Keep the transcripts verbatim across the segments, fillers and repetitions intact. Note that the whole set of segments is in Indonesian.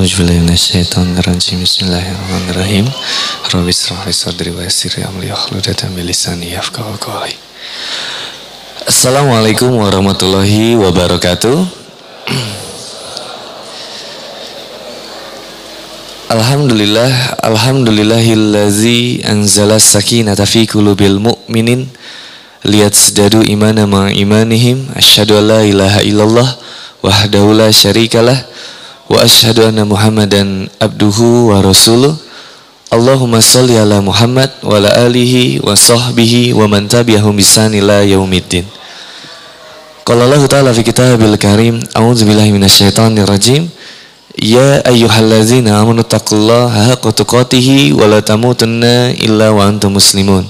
A'udzubillahi minasyaitonirrajim. Bismillahirrahmanirrahim. Rabbi shrah li sadri wa yassir li amri wahlul 'uqdatam min lisani yafqahu qawli. Assalamualaikum warahmatullahi wabarakatuh. Alhamdulillah, alhamdulillahillazi anzala sakinata fi qulubil mu'minin liyazdadu imana ma imanihim. Asyhadu an la ilaha illallah wahdahu la syarikalah wa asyhadu anna Muhammadan abduhu wa rasuluh. Allahumma sholli ala Muhammad wa ala alihi wa sahbihi wa man tabi'ahum bisan ila yaumiddin. Qala Allah ta'ala fi kitabil karim, a'udzu billahi minasyaitonir rajim. Ya ayyuhallazina amanu taqullaha haqqa tuqatih wa la tamutunna illa wa antum muslimun.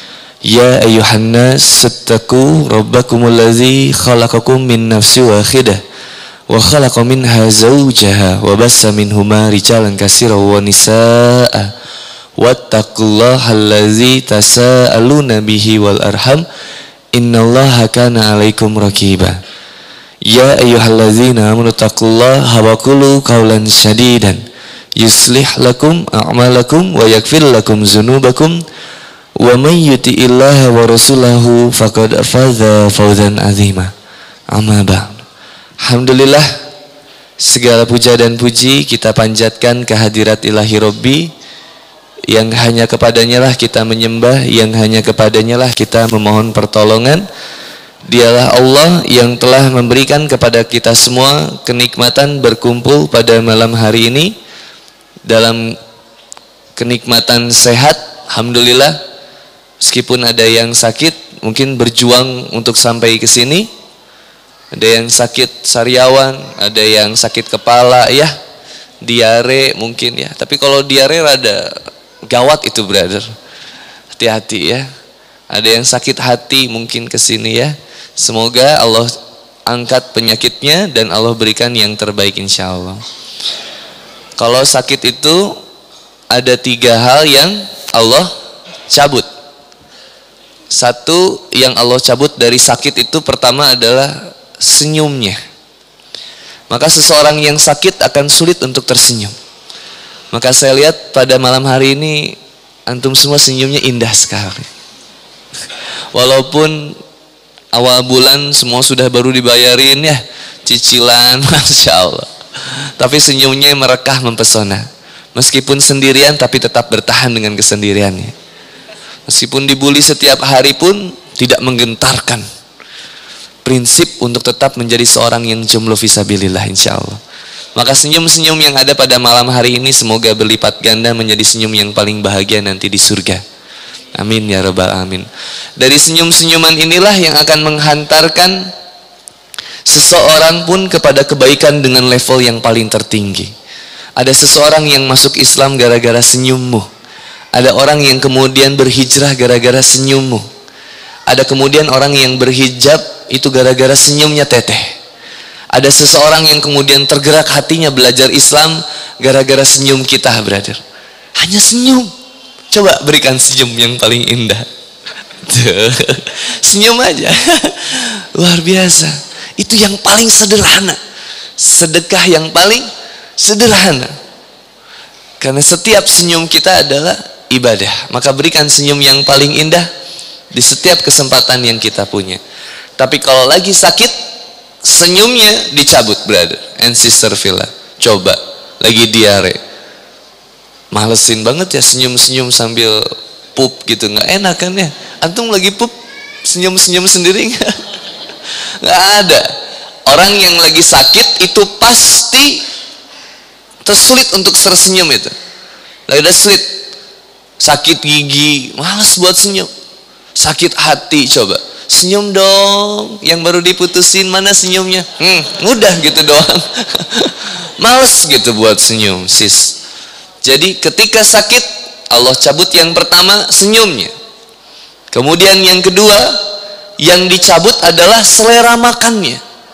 Ya ayyuhan nas ittaqu rabbakumul ladzi khalaqakum min nafsin wahidah wa khalaqa minha zawjaha wa bassa minhuma rijalan katsiran wa nisaa'a wattaqullaha allazi tasaaluna bihi wal arham innallaha kana 'alaikum raqiba. Ya ayyuhallazina amanu taqullaha wa qulu qawlan shadidan yuslih lakum a'malakum wa yaghfir lakum dzunubakum wa may yuti'illaha wa rasulahu faqad faza fawzan 'azima. Amma ba'd. Alhamdulillah, segala puja dan puji kita panjatkan kehadirat ilahi Rabbi, yang hanya kepadanya lah kita menyembah, yang hanya kepadanya lah kita memohon pertolongan. Dialah Allah yang telah memberikan kepada kita semua kenikmatan berkumpul pada malam hari ini dalam kenikmatan sehat. Alhamdulillah, meskipun ada yang sakit mungkin berjuang untuk sampai ke sini. Ada yang sakit sariawan, ada yang sakit kepala ya, diare mungkin ya. Tapi kalau diare rada gawat itu brother, hati-hati ya. Ada yang sakit hati mungkin kesini ya. Semoga Allah angkat penyakitnya dan Allah berikan yang terbaik insya Allah. Kalau sakit itu ada tiga hal yang Allah cabut. Satu yang Allah cabut dari sakit itu pertama adalah senyumnya. Maka seseorang yang sakit akan sulit untuk tersenyum. Maka saya lihat pada malam hari ini antum semua senyumnya indah sekali. Walaupun awal bulan semua sudah baru dibayarin ya, cicilan, masya Allah. Tapi senyumnya merekah mempesona. Meskipun sendirian tapi tetap bertahan dengan kesendiriannya. Meskipun dibully setiap hari pun tidak menggentarkan. Prinsip untuk tetap menjadi seorang yang jomblo fisabilillah insya Allah. Maka senyum-senyum yang ada pada malam hari ini semoga berlipat ganda menjadi senyum yang paling bahagia nanti di surga. Amin ya rabbal alamin. Dari senyum-senyuman inilah yang akan menghantarkan seseorang pun kepada kebaikan dengan level yang paling tertinggi. Ada seseorang yang masuk Islam gara-gara senyummu. Ada orang yang kemudian berhijrah gara-gara senyummu. Ada kemudian orang yang berhijab itu gara-gara senyumnya teteh. Ada seseorang yang kemudian tergerak hatinya belajar Islam gara-gara senyum kita brother. Hanya senyum. Coba berikan senyum yang paling indah. Senyum aja. Luar biasa. Itu yang paling sederhana. Sedekah yang paling sederhana. Karena setiap senyum kita adalah ibadah. Maka berikan senyum yang paling indah di setiap kesempatan yang kita punya. Tapi kalau lagi sakit, senyumnya dicabut brother and sister Villa. Coba, lagi diare, malesin banget ya senyum-senyum sambil pup gitu, nggak enak kan ya? Antum lagi pup, senyum-senyum sendiri nggak? Nggak ada. Orang yang lagi sakit itu pasti tersulit untuk tersenyum itu. Lagi ada sulit, sakit gigi, males buat senyum. Sakit hati coba. Senyum dong, yang baru diputusin mana senyumnya? Hmm, mudah gitu doang. Males gitu buat senyum, sis. Jadi ketika sakit, Allah cabut yang pertama senyumnya. Kemudian yang kedua, yang dicabut adalah selera makannya.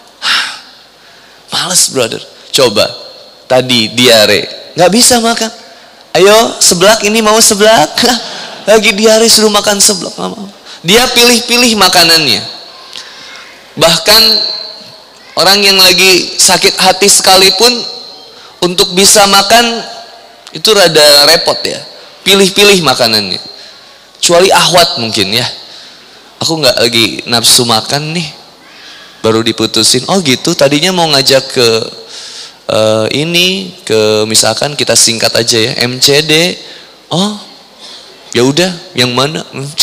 Males brother. Coba, tadi diare, nggak bisa makan. Ayo seblak, ini mau seblak. Lagi diare suruh makan seblak, nggak mau. Dia pilih-pilih makanannya. Bahkan orang yang lagi sakit hati sekalipun Untuk bisa makan itu rada repot ya. Pilih-pilih makanannya. Kecuali ahwat mungkin ya. Aku nggak lagi nafsu makan nih. Baru diputusin. Oh gitu, tadinya mau ngajak ke uh, ini, ke misalkan kita singkat aja ya, M C D. Oh, ya udah, yang mana?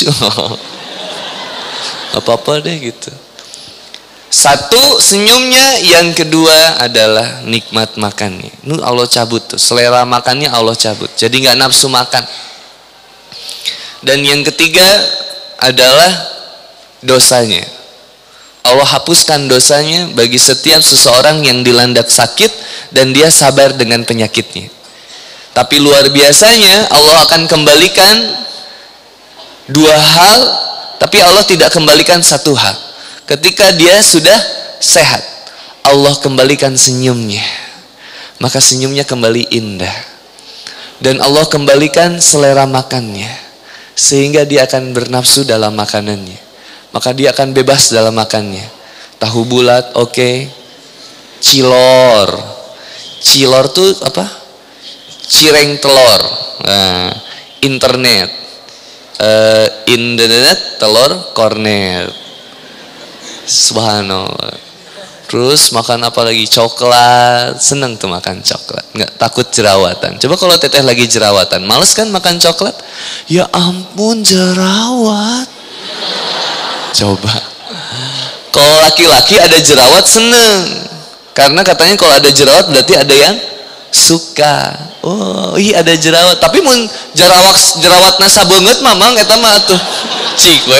Apa-apa deh gitu. Satu, senyumnya. Yang kedua adalah nikmat makannya. Ini Allah cabut tuh, selera makannya Allah cabut. Jadi nggak nafsu makan. Dan yang ketiga adalah dosanya. Allah hapuskan dosanya bagi setiap seseorang yang dilanda sakit dan dia sabar dengan penyakitnya. Tapi luar biasanya Allah akan kembalikan dua hal, tapi Allah tidak kembalikan satu hal. Ketika dia sudah sehat, Allah kembalikan senyumnya. Maka senyumnya kembali indah. Dan Allah kembalikan selera makannya. Sehingga dia akan bernafsu dalam makanannya. Maka dia akan bebas dalam makannya. Tahu bulat, oke. Okay. Cilor. Cilor tuh apa? Cireng telur. Nah, internet. Uh, internet telur kornet. Subhanallah. Terus makan apa lagi? Coklat. Seneng tuh makan coklat. Nggak takut jerawatan. Coba kalau teteh lagi jerawatan, males kan makan coklat? Ya ampun, jerawat. Coba. Kalau laki-laki ada jerawat seneng. Karena katanya kalau ada jerawat berarti ada yang suka. Oh, iya ada jerawat. Tapi mun jerawat jerawat nasa banget mamang eta mah tuh. Cik we.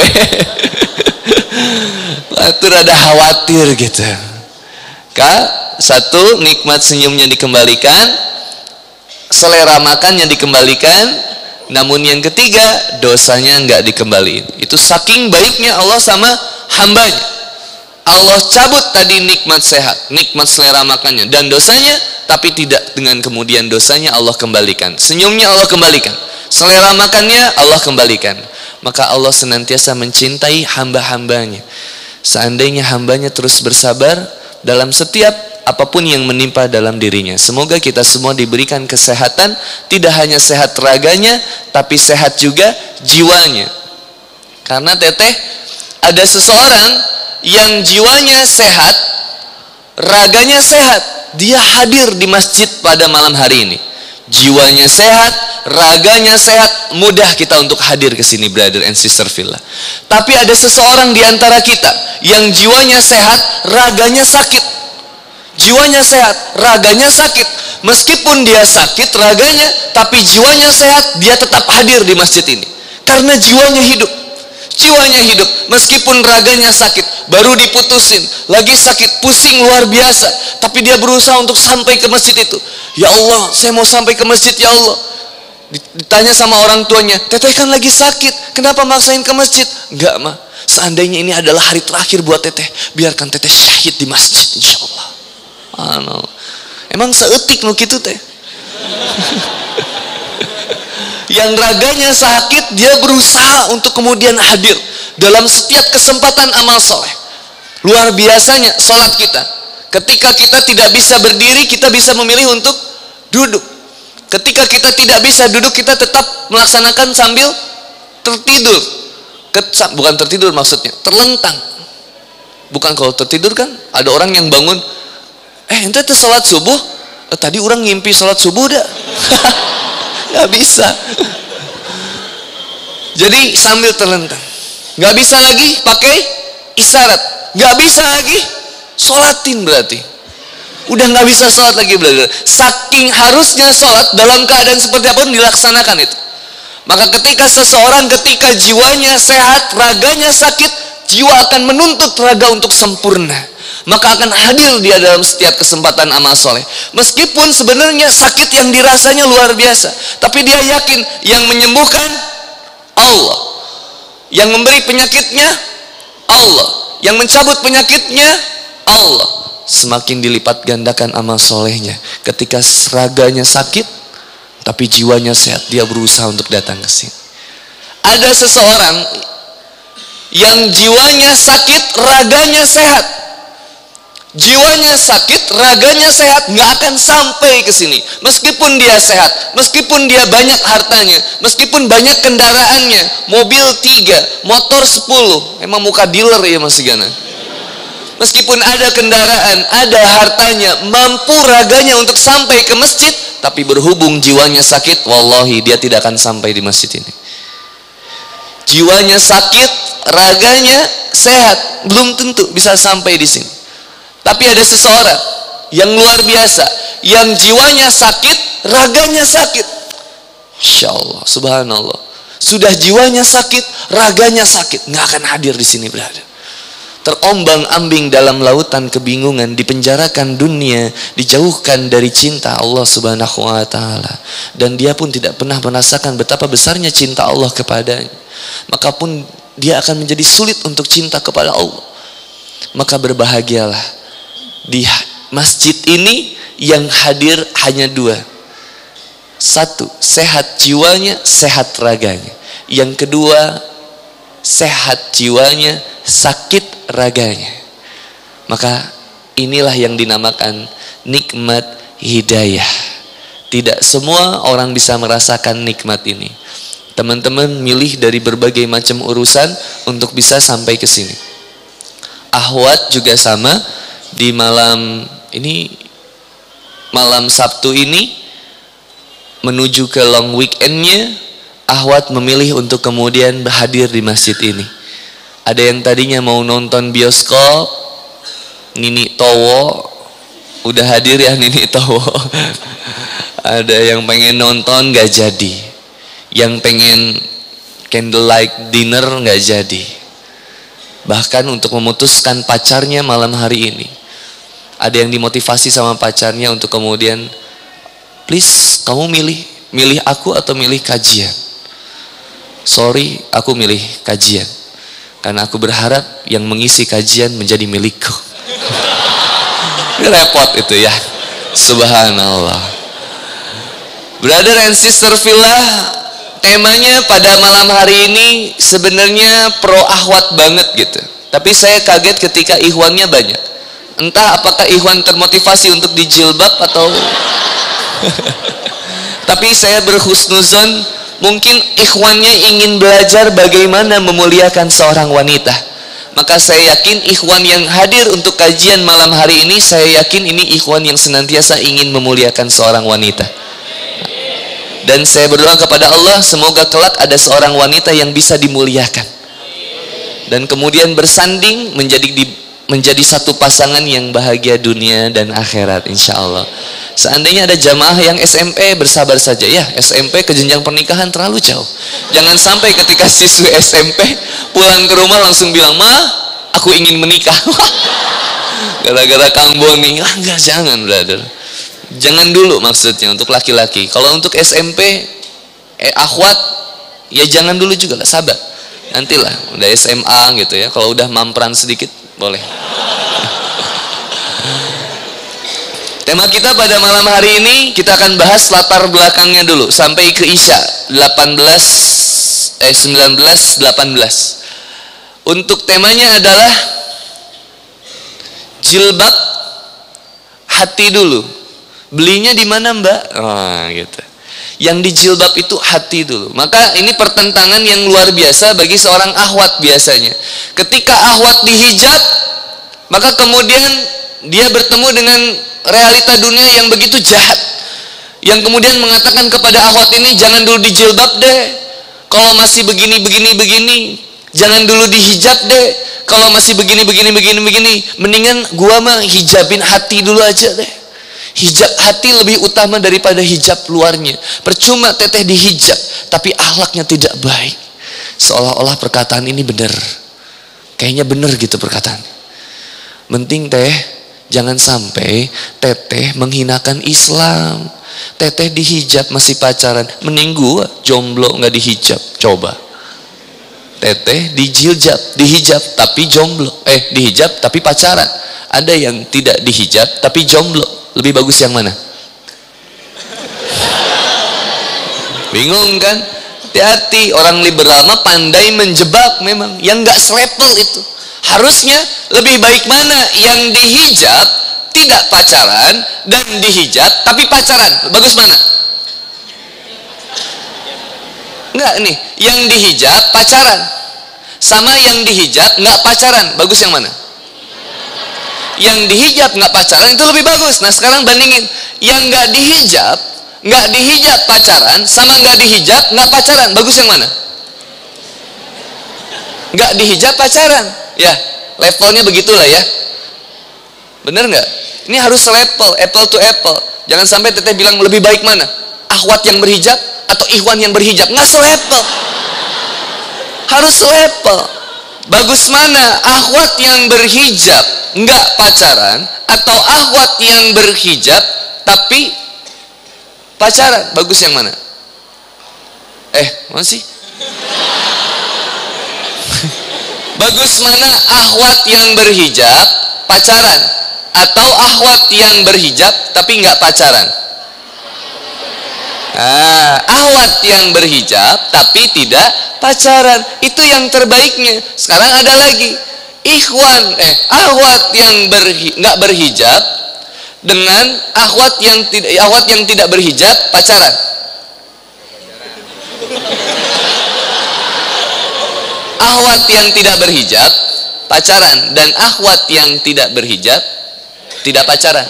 Itu rada khawatir gitu. Kak, satu, nikmat senyumnya dikembalikan, selera makannya dikembalikan, namun yang ketiga, dosanya nggak dikembaliin. Itu saking baiknya Allah sama hambanya. Allah cabut tadi nikmat sehat, nikmat selera makannya, dan dosanya, tapi tidak dengan kemudian dosanya Allah kembalikan. Senyumnya Allah kembalikan, selera makannya Allah kembalikan. Maka Allah senantiasa mencintai hamba-hambanya. Seandainya hambanya terus bersabar dalam setiap apapun yang menimpa dalam dirinya. Semoga kita semua diberikan kesehatan, tidak hanya sehat raganya, tapi sehat juga jiwanya. Karena teteh, ada seseorang yang jiwanya sehat, raganya sehat, dia hadir di masjid pada malam hari ini. Jiwanya sehat, raganya sehat, mudah kita untuk hadir ke sini, brother and sister fillah. Tapi ada seseorang di antara kita yang jiwanya sehat, raganya sakit. Jiwanya sehat, raganya sakit. Meskipun dia sakit raganya, tapi jiwanya sehat, dia tetap hadir di masjid ini. Karena jiwanya hidup. Jiwanya hidup, meskipun raganya sakit, baru diputusin, lagi sakit, pusing luar biasa, tapi dia berusaha untuk sampai ke masjid itu. Ya Allah, saya mau sampai ke masjid, ya Allah. Ditanya sama orang tuanya, teteh kan lagi sakit, kenapa maksain ke masjid? Enggak mah, seandainya ini adalah hari terakhir buat teteh, biarkan teteh syahid di masjid, insya Allah. Ah, no. Emang seetik nu gitu teh. Yang raganya sakit, dia berusaha untuk kemudian hadir dalam setiap kesempatan amal soleh. Luar biasanya sholat kita. Ketika kita tidak bisa berdiri, kita bisa memilih untuk duduk. Ketika kita tidak bisa duduk, kita tetap melaksanakan sambil tertidur. Bukan tertidur maksudnya, terlentang. Bukan kalau tertidur kan, ada orang yang bangun, eh ente tuh sholat subuh, eh, tadi orang ngimpi sholat subuh dah. Gak bisa. Jadi sambil terlentang. Gak bisa lagi pakai isyarat. Gak bisa lagi sholatin berarti. Udah gak bisa sholat lagi berarti. Saking harusnya sholat dalam keadaan seperti apapun dilaksanakan itu. Maka ketika seseorang ketika jiwanya sehat, raganya sakit, jiwa akan menuntut raga untuk sempurna. Maka akan hadir dia dalam setiap kesempatan amal soleh. Meskipun sebenarnya sakit yang dirasanya luar biasa, tapi dia yakin yang menyembuhkan Allah, yang memberi penyakitnya Allah, yang mencabut penyakitnya Allah. Semakin dilipat gandakan amal solehnya. Ketika raganya sakit, tapi jiwanya sehat, dia berusaha untuk datang ke sini. Ada seseorang yang jiwanya sakit, raganya sehat. Jiwanya sakit, raganya sehat, nggak akan sampai ke sini. Meskipun dia sehat, meskipun dia banyak hartanya, meskipun banyak kendaraannya, mobil tiga, motor sepuluh, emang muka dealer ya Mas Gana. Meskipun ada kendaraan, ada hartanya, mampu raganya untuk sampai ke masjid, tapi berhubung jiwanya sakit, wallahi dia tidak akan sampai di masjid ini. Jiwanya sakit, raganya sehat, belum tentu bisa sampai di sini. Tapi ada seseorang yang luar biasa, yang jiwanya sakit, raganya sakit. Masya Allah, subhanallah. Sudah jiwanya sakit, raganya sakit, nggak akan hadir di sini berada. Terombang-ambing dalam lautan kebingungan, dipenjarakan dunia, dijauhkan dari cinta Allah Subhanahu wa taala. Dan dia pun tidak pernah merasakan betapa besarnya cinta Allah kepadanya. Maka pun dia akan menjadi sulit untuk cinta kepada Allah. Maka berbahagialah di masjid ini yang hadir hanya dua. Satu, sehat jiwanya, sehat raganya. Yang kedua, sehat jiwanya, sakit raganya. Maka inilah yang dinamakan nikmat hidayah. Tidak semua orang bisa merasakan nikmat ini. Teman-teman milih dari berbagai macam urusan untuk bisa sampai ke sini. Ahwat juga sama. Di malam ini, malam Sabtu ini, menuju ke long weekendnya, Ahwat memilih untuk kemudian hadir di masjid ini. Ada yang tadinya mau nonton bioskop, Nini Towo, udah hadir ya Nini Towo. Ada yang pengen nonton gak jadi, yang pengen candlelight dinner gak jadi. Bahkan untuk memutuskan pacarnya malam hari ini, ada yang dimotivasi sama pacarnya untuk kemudian, please kamu milih, milih aku atau milih kajian. Sorry, aku milih kajian, karena aku berharap yang mengisi kajian menjadi milikku. Ini repot itu ya, subhanallah. Brother and sister fillah, temanya pada malam hari ini sebenarnya pro ahwat banget gitu. Tapi saya kaget ketika ikhwannya banyak. Entah apakah ikhwan termotivasi untuk dijilbab atau tapi saya berhusnuzon, mungkin ikhwannya ingin belajar bagaimana memuliakan seorang wanita. Maka saya yakin ikhwan yang hadir untuk kajian malam hari ini, saya yakin ini ikhwan yang senantiasa ingin memuliakan seorang wanita. Dan saya berdoa kepada Allah, semoga kelak ada seorang wanita yang bisa dimuliakan dan kemudian bersanding menjadi di menjadi satu pasangan yang bahagia dunia dan akhirat insya Allah. Seandainya ada jamaah yang S M P, bersabar saja ya. S M P ke jenjang pernikahan terlalu jauh. Jangan sampai ketika siswi S M P pulang ke rumah langsung bilang, ma aku ingin menikah. Gara-gara Kang Boni. Ah, enggak, jangan brother. Jangan dulu maksudnya untuk laki-laki. Kalau untuk S M P eh, akhwat ya jangan dulu juga lah, sabar. Nantilah udah S M A gitu ya. Kalau udah mampran sedikit boleh. Tema kita pada malam hari ini, kita akan bahas latar belakangnya dulu sampai ke Isya delapan belas eh sembilan belas delapan belas. Untuk temanya adalah jilbab hati dulu. Belinya di mana, Mbak? Oh, gitu. Yang dijilbab itu hati dulu. Maka ini pertentangan yang luar biasa bagi seorang ahwat biasanya. Ketika ahwat dihijab, maka kemudian dia bertemu dengan realita dunia yang begitu jahat, yang kemudian mengatakan kepada ahwat ini, jangan dulu dijilbab deh, kalau masih begini begini begini, jangan dulu dihijab deh, kalau masih begini begini begini begini, mendingan gua mah hijabin hati dulu aja deh. Hijab hati lebih utama daripada hijab luarnya. Percuma teteh dihijab tapi akhlaknya tidak baik. Seolah-olah perkataan ini benar, kayaknya benar gitu perkataan. Penting teh jangan sampai teteh menghinakan Islam. Teteh dihijab masih pacaran, mending gua jomblo nggak dihijab. Coba teteh dijilbab, dihijab tapi jomblo, eh dihijab tapi pacaran. Ada yang tidak dihijab tapi jomblo. Lebih bagus yang mana? Bingung kan? Hati-hati, orang liberal mah pandai menjebak memang. Yang nggak selevel itu. Harusnya lebih baik mana? Yang dihijab tidak pacaran dan dihijab tapi pacaran. Bagus mana? Enggak nih, yang dihijab pacaran sama yang dihijab nggak pacaran. Bagus yang mana? Yang dihijab nggak pacaran itu lebih bagus. Nah sekarang bandingin yang nggak dihijab, nggak dihijab pacaran sama nggak dihijab nggak pacaran. Bagus yang mana? Nggak dihijab pacaran. Ya levelnya begitulah ya. Bener nggak? Ini harus level, apple to apple. Jangan sampai teteh bilang lebih baik mana? Akhwat yang berhijab atau ikhwan yang berhijab? Nggak selevel. Harus level. Bagus mana? Akhwat yang berhijab nggak pacaran atau akhwat yang berhijab tapi pacaran? Bagus yang mana? Eh, mana sih? Bagus mana? Akhwat yang berhijab pacaran atau akhwat yang berhijab tapi nggak pacaran? Ah, akhwat yang berhijab tapi tidak pacaran, itu yang terbaiknya. Sekarang ada lagi ikhwan eh akhwat yang berhi, nggak berhijab dengan akhwat yang tidak akhwat yang tidak berhijab pacaran. Akhwat yang tidak berhijab pacaran dan akhwat yang tidak berhijab tidak pacaran.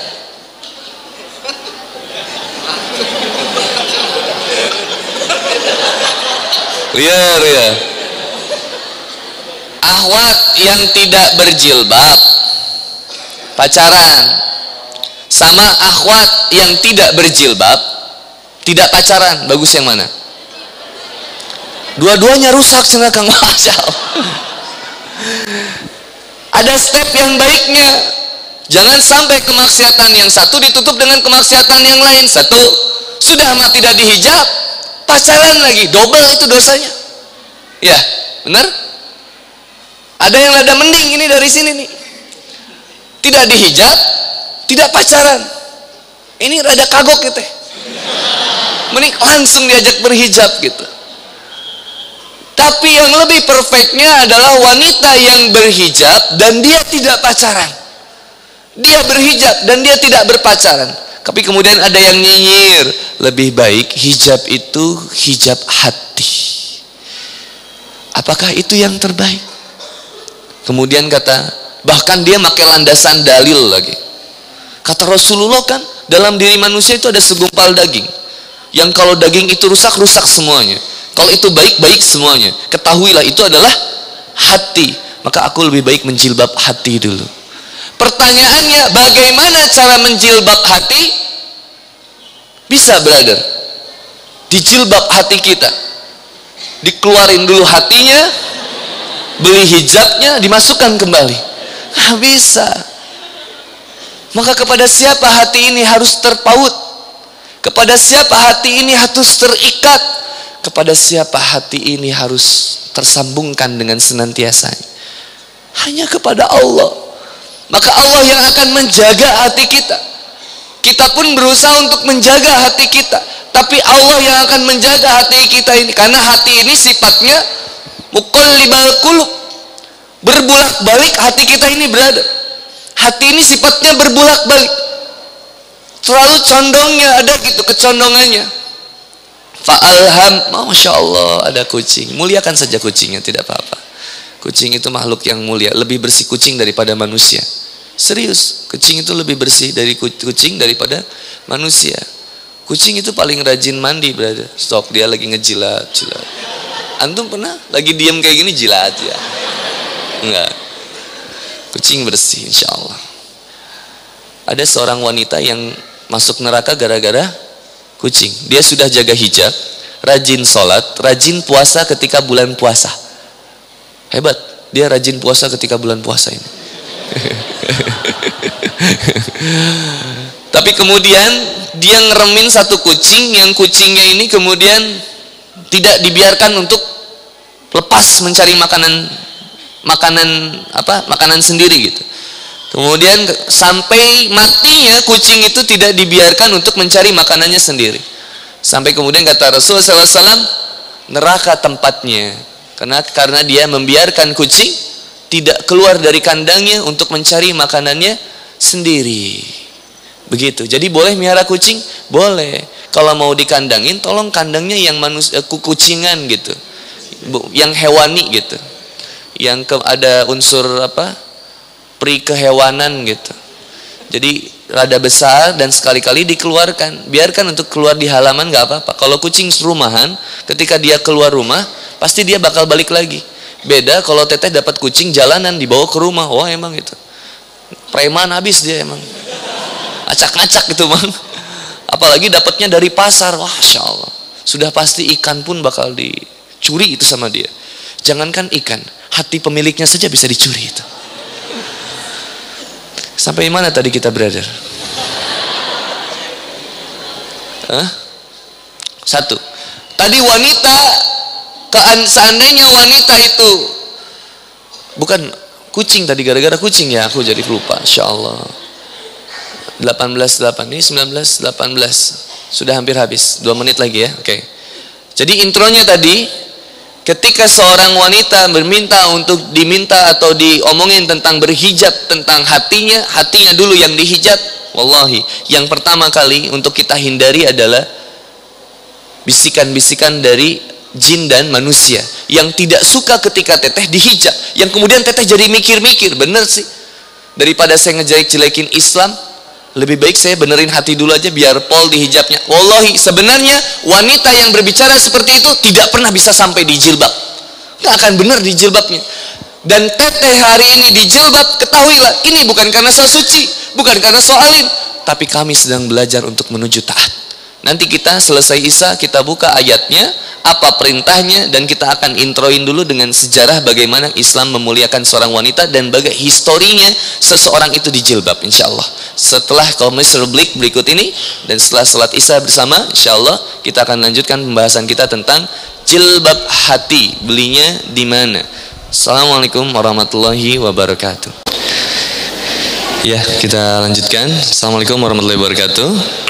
Liar ya. Akhwat yang tidak berjilbab pacaran sama akhwat yang tidak berjilbab tidak pacaran. Bagus yang mana? Dua-duanya rusak cenah Kang. Masya Allah. Ada step yang baiknya. Jangan sampai kemaksiatan yang satu ditutup dengan kemaksiatan yang lain. Satu sudah mah tidak dihijab, pacaran lagi, double itu dosanya. Ya, benar? Ada yang rada mending ini dari sini nih. Tidak dihijab, tidak pacaran. Ini rada kagok gitu. Mending langsung diajak berhijab gitu. Tapi yang lebih perfectnya adalah wanita yang berhijab dan dia tidak pacaran. Dia berhijab dan dia tidak berpacaran. Tapi kemudian ada yang nyinyir, lebih baik hijab itu hijab hati. Apakah itu yang terbaik? Kemudian kata, bahkan dia pakai landasan dalil lagi. Kata Rasulullah kan, dalam diri manusia itu ada segumpal daging. Yang kalau daging itu rusak, rusak semuanya. Kalau itu baik, baik semuanya. Ketahuilah itu adalah hati. Maka aku lebih baik menjilbab hati dulu. Pertanyaannya, bagaimana cara menjilbab hati? Bisa, brother. Dijilbab hati kita. Dikeluarin dulu hatinya, beli hijabnya, dimasukkan kembali. Nah, bisa. Maka kepada siapa hati ini harus terpaut? Kepada siapa hati ini harus terikat? Kepada siapa hati ini harus tersambungkan dengan senantiasa? Hanya kepada Allah. Maka Allah yang akan menjaga hati kita. Kita pun berusaha untuk menjaga hati kita, tapi Allah yang akan menjaga hati kita ini. Karena hati ini sifatnya muqallibal qulub, berbulak-balik hati kita ini berada. Hati ini sifatnya berbulak-balik. Terlalu condongnya ada gitu, kecondongannya. Fa'alham, Masya Allah, ada kucing. Muliakan saja kucingnya, tidak apa-apa. Kucing itu makhluk yang mulia, lebih bersih kucing daripada manusia. Serius, kucing itu lebih bersih dari kucing daripada manusia. Kucing itu paling rajin mandi, brother. Stok dia lagi ngejilat, jilat. Antum pernah lagi diam kayak gini jilat ya? Enggak. Kucing bersih, insya Allah. Ada seorang wanita yang masuk neraka gara-gara kucing. Dia sudah jaga hijab, rajin sholat, rajin puasa ketika bulan puasa. Hebat, dia rajin puasa ketika bulan puasa ini. Tapi kemudian dia ngeremin satu kucing, yang kucingnya ini kemudian tidak dibiarkan untuk lepas mencari makanan makanan apa makanan sendiri gitu. Kemudian sampai matinya kucing itu tidak dibiarkan untuk mencari makanannya sendiri. Sampai kemudian kata Rasulullah shallallahu alaihi wasallam, neraka tempatnya. Karena karena dia membiarkan kucing tidak keluar dari kandangnya untuk mencari makanannya sendiri. Begitu. Jadi boleh miara kucing? Boleh. Kalau mau dikandangin, tolong kandangnya yang manusia, kucingan gitu, yang hewani gitu, yang ke, ada unsur apa, pri kehewanan gitu. Jadi rada besar dan sekali-kali dikeluarkan. Biarkan untuk keluar di halaman nggak apa-apa. Kalau kucing rumahan, ketika dia keluar rumah, pasti dia bakal balik lagi. Beda kalau teteh dapat kucing jalanan dibawa ke rumah, wah emang itu preman habis dia emang, acak-acak gitu bang. Apalagi dapatnya dari pasar, wah masya Allah, sudah pasti ikan pun bakal dicuri itu sama dia. Jangankan ikan, hati pemiliknya saja bisa dicuri itu. Sampai mana tadi kita brother? Hah? Satu, tadi wanita, seandainya wanita itu bukan kucing tadi, gara-gara kucing ya aku jadi lupa. Insya Allah delapan belas delapan, ini sembilan belas delapan belas, sudah hampir habis, dua menit lagi ya. Oke, jadi intronya tadi, ketika seorang wanita berminta untuk diminta atau diomongin tentang berhijab, tentang hatinya, hatinya dulu yang dihijab. Wallahi, yang pertama kali untuk kita hindari adalah bisikan-bisikan dari jin dan manusia yang tidak suka ketika teteh dihijab, yang kemudian teteh jadi mikir-mikir, bener sih, daripada saya ngejelek-jelekin Islam, lebih baik saya benerin hati dulu aja biar pol di hijabnya. Wallahi, sebenarnya wanita yang berbicara seperti itu tidak pernah bisa sampai di jilbab, nggak akan bener di jilbabnya. Dan teteh hari ini di jilbab, ketahuilah ini bukan karena so suci, bukan karena so alim, tapi kami sedang belajar untuk menuju taat. Nanti kita selesai Isya, kita buka ayatnya, apa perintahnya, dan kita akan introin dulu dengan sejarah bagaimana Islam memuliakan seorang wanita dan bagaimana historinya seseorang itu di jilbab, insya Allah. Setelah commercial break berikut ini dan setelah salat Isya bersama, insya Allah kita akan lanjutkan pembahasan kita tentang jilbab hati, belinya di mana. Assalamualaikum warahmatullahi wabarakatuh. Ya, kita lanjutkan. Assalamualaikum warahmatullahi wabarakatuh.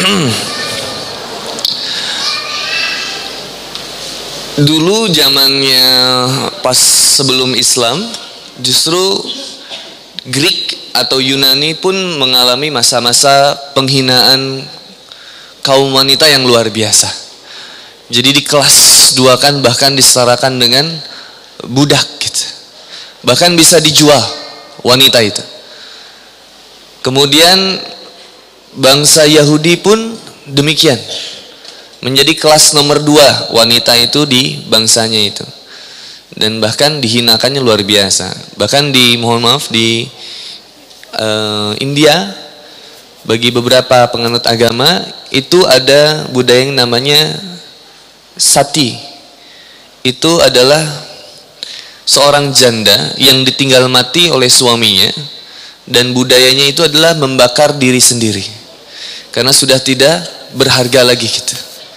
Dulu zamannya pas sebelum Islam, justru Greek atau Yunani pun mengalami masa-masa penghinaan kaum wanita yang luar biasa. Jadi di kelas dua kan bahkan disetarakan dengan budak gitu. Bahkan bisa dijual wanita itu. Kemudian bangsa Yahudi pun demikian. Menjadi kelas nomor dua wanita itu di bangsanya itu, dan bahkan dihinakannya luar biasa. Bahkan di mohon maaf di uh, India, bagi beberapa penganut agama itu ada budaya yang namanya sati. Itu adalah seorang janda yang ditinggal mati oleh suaminya, dan budayanya itu adalah membakar diri sendiri karena sudah tidak berharga lagi gitu.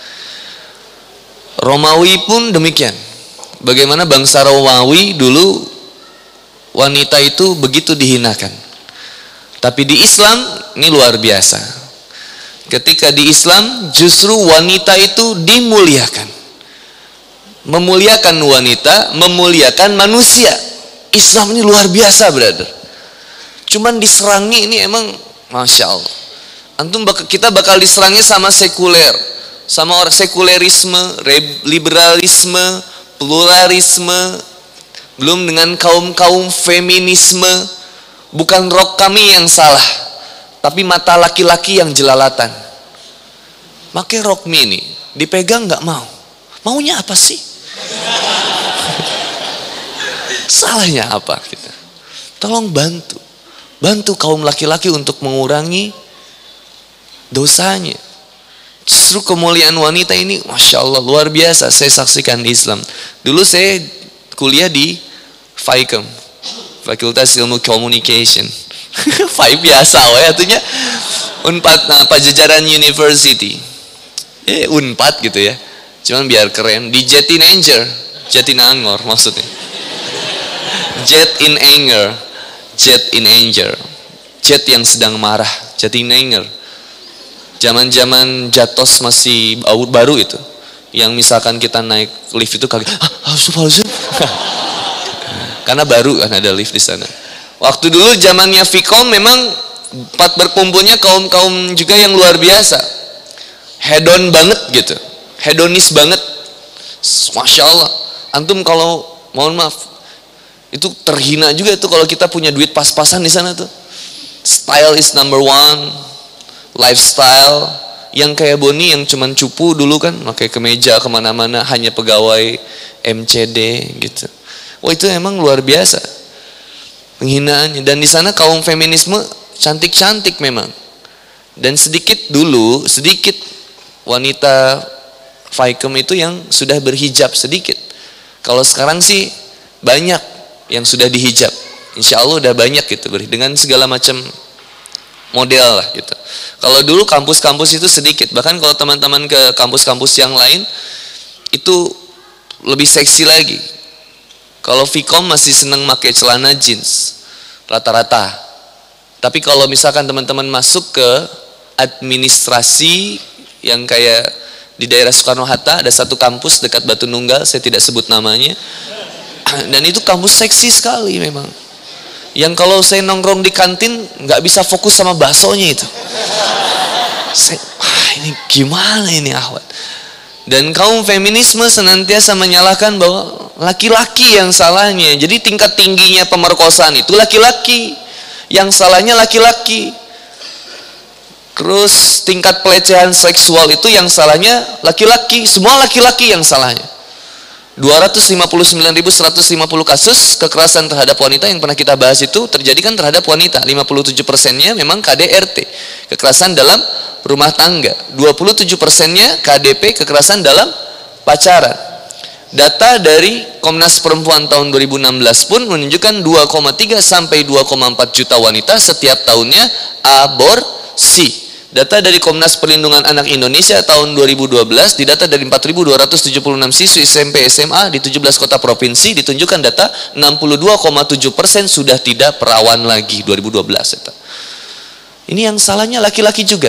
Romawi pun demikian. Bagaimana bangsa Romawi dulu wanita itu begitu dihinakan. Tapi di Islam ini luar biasa. Ketika di Islam justru wanita itu dimuliakan. Memuliakan wanita, memuliakan manusia. Islam ini luar biasa, brother. Cuman diserangi ini emang masya Allah. Antum bak kita bakal diserangi sama sekuler, sama orang sekulerisme, liberalisme, pluralisme, belum dengan kaum-kaum feminisme. Bukan rok kami yang salah, tapi mata laki-laki yang jelalatan. Pakai rok mini, dipegang nggak mau. Maunya apa sih? Salahnya apa kita? Tolong bantu, bantu kaum laki-laki untuk mengurangi dosanya. Justru kemuliaan wanita ini masya Allah luar biasa saya saksikan di Islam. Dulu saya kuliah di F I C O M, Fakultas Ilmu Communication. F I biasa ya artinya Unpad, nah, Pajajaran University. Eh Unpad gitu ya. Cuman biar keren di Jatinangor, Jatinangor maksudnya. Jet in anger, jet in anger. Jet yang sedang marah, Jatinangor. Zaman-zaman Jatos masih baru itu, Yang misalkan kita naik lift itu kaget, ah, astagfirullahaladzim. Karena baru kan ada lift di sana. Waktu dulu zamannya Vkom memang tempat berkumpulnya kaum-kaum juga yang luar biasa. Hedon banget gitu. Hedonis banget. Masya Allah. Antum kalau, mohon maaf, itu terhina juga itu kalau kita punya duit pas-pasan di sana tuh. Style is number one. Lifestyle. Yang kayak Boni yang cuman cupu dulu kan, pakai kemeja kemana-mana, hanya pegawai M C D gitu. Wah itu emang luar biasa penghinaannya. Dan di sana kaum feminisme cantik-cantik memang. Dan sedikit dulu, sedikit wanita Vkom itu yang sudah berhijab sedikit. Kalau sekarang sih banyak yang sudah dihijab. Insya Allah udah banyak gitu, dengan segala macam model lah gitu. Kalau dulu kampus-kampus itu sedikit, bahkan kalau teman-teman ke kampus-kampus yang lain itu lebih seksi lagi. Kalau Vkom masih seneng pakai celana jeans rata-rata. Tapi kalau misalkan teman-teman masuk ke administrasi yang kayak di daerah Soekarno-Hatta, ada satu kampus dekat Batu Nunggal, saya tidak sebut namanya. Dan itu kampus seksi sekali memang. Yang kalau saya nongkrong di kantin nggak bisa fokus sama baksonya itu. Saya, ah ini gimana ini ahwat. Dan kaum feminisme senantiasa menyalahkan bahwa laki-laki yang salahnya. Jadi tingkat tingginya pemerkosaan itu laki-laki. Yang salahnya laki-laki. Terus tingkat pelecehan seksual itu yang salahnya laki-laki. Semua laki-laki yang salahnya. dua ratus lima puluh sembilan ribu seratus lima puluh kasus kekerasan terhadap wanita yang pernah kita bahas itu terjadi kan terhadap wanita. Lima puluh tujuh persennya memang K D R T, kekerasan dalam rumah tangga. Dua puluh tujuh persennya K D P, kekerasan dalam pacaran. Data dari Komnas Perempuan tahun dua ribu enam belas pun menunjukkan dua koma tiga sampai dua koma empat juta wanita setiap tahunnya aborsi. Data dari Komnas Perlindungan Anak Indonesia tahun dua ribu dua belas didata dari empat ribu dua ratus tujuh puluh enam siswi S M P S M A di tujuh belas kota provinsi, ditunjukkan data enam puluh dua koma tujuh persen sudah tidak perawan lagi dua ribu dua belas. Ini yang salahnya laki-laki juga.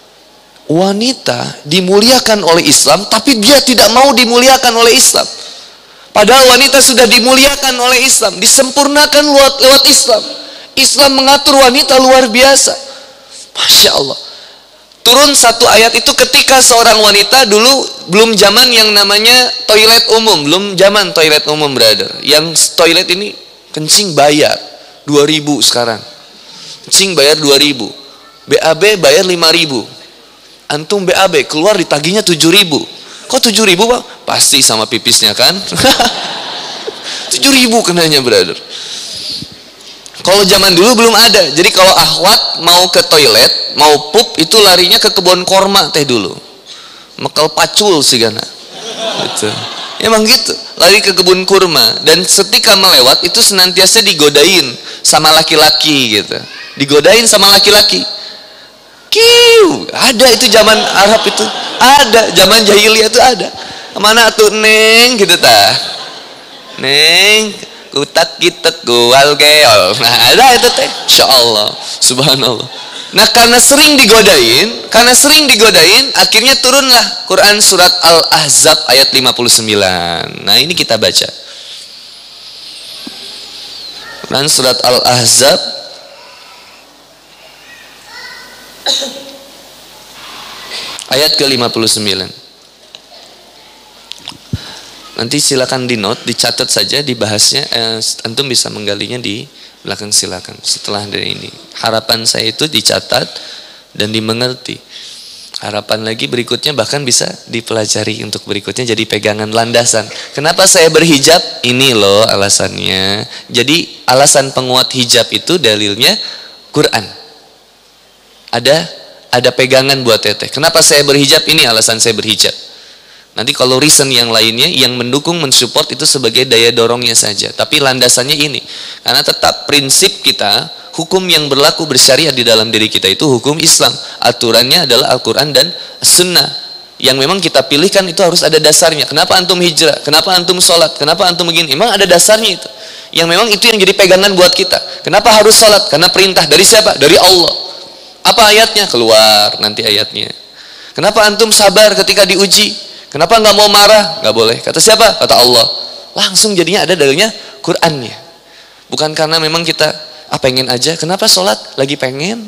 Wanita dimuliakan oleh Islam tapi dia tidak mau dimuliakan oleh Islam. Padahal wanita sudah dimuliakan oleh Islam, disempurnakan lewat, lewat Islam. Islam mengatur wanita luar biasa. Masya Allah. Turun satu ayat itu ketika seorang wanita dulu belum zaman yang namanya toilet umum, belum zaman toilet umum brother. Yang toilet ini kencing bayar dua ribu sekarang. Kencing bayar dua ribu. B A B bayar lima ribu. Antum B A B keluar ditagihnya tujuh ribu. Kok tujuh ribu Pak? Pasti sama pipisnya kan? tujuh ribu kenanya brother. Kalau zaman dulu belum ada. Jadi kalau akhwat mau ke toilet, mau pup itu larinya ke kebun korma teh dulu. Mekel pacul sih gana. Gitu. Emang gitu, lari ke kebun kurma dan ketika melewat itu senantiasa digodain sama laki-laki gitu. Digodain sama laki-laki. Kiu, ada itu zaman Arab itu. Ada, zaman jahiliyah itu ada. Kemana tuh Neng gitu tah. Neng kutak kita gual keol. Nah ada itu teh, insya Allah, subhanallah. Nah karena sering digodain, karena sering digodain, akhirnya turunlah Quran surat Al-Ahzab ayat lima puluh sembilan. Nah ini kita baca. Quran surat Al-Ahzab ayat ke lima puluh sembilan. Nanti silakan di note, dicatat saja, dibahasnya. Eh, antum bisa menggalinya di belakang silakan. Setelah dari ini, harapan saya itu dicatat dan dimengerti. Harapan lagi berikutnya bahkan bisa dipelajari untuk berikutnya jadi pegangan landasan. Kenapa saya berhijab? Ini loh alasannya. Jadi alasan penguat hijab itu dalilnya Quran. Ada ada pegangan buat teteh. Kenapa saya berhijab? Ini alasan saya berhijab. Nanti kalau reason yang lainnya yang mendukung, mensupport itu sebagai daya dorongnya saja. Tapi landasannya ini. Karena tetap prinsip kita, hukum yang berlaku bersyariat di dalam diri kita itu hukum Islam. Aturannya adalah Al-Quran dan Sunnah. Yang memang kita pilihkan itu harus ada dasarnya. Kenapa antum hijrah? Kenapa antum sholat? Kenapa antum begini? Memang ada dasarnya itu. Yang memang itu yang jadi pegangan buat kita. Kenapa harus sholat? Karena perintah. Dari siapa? Dari Allah. Apa ayatnya? Keluar nanti ayatnya. Kenapa antum sabar ketika diuji? Kenapa nggak mau marah? Nggak boleh. Kata siapa? Kata Allah. Langsung jadinya ada dalilnya Qur'annya. Bukan karena memang kita ah pengen aja. Kenapa sholat? Lagi pengen.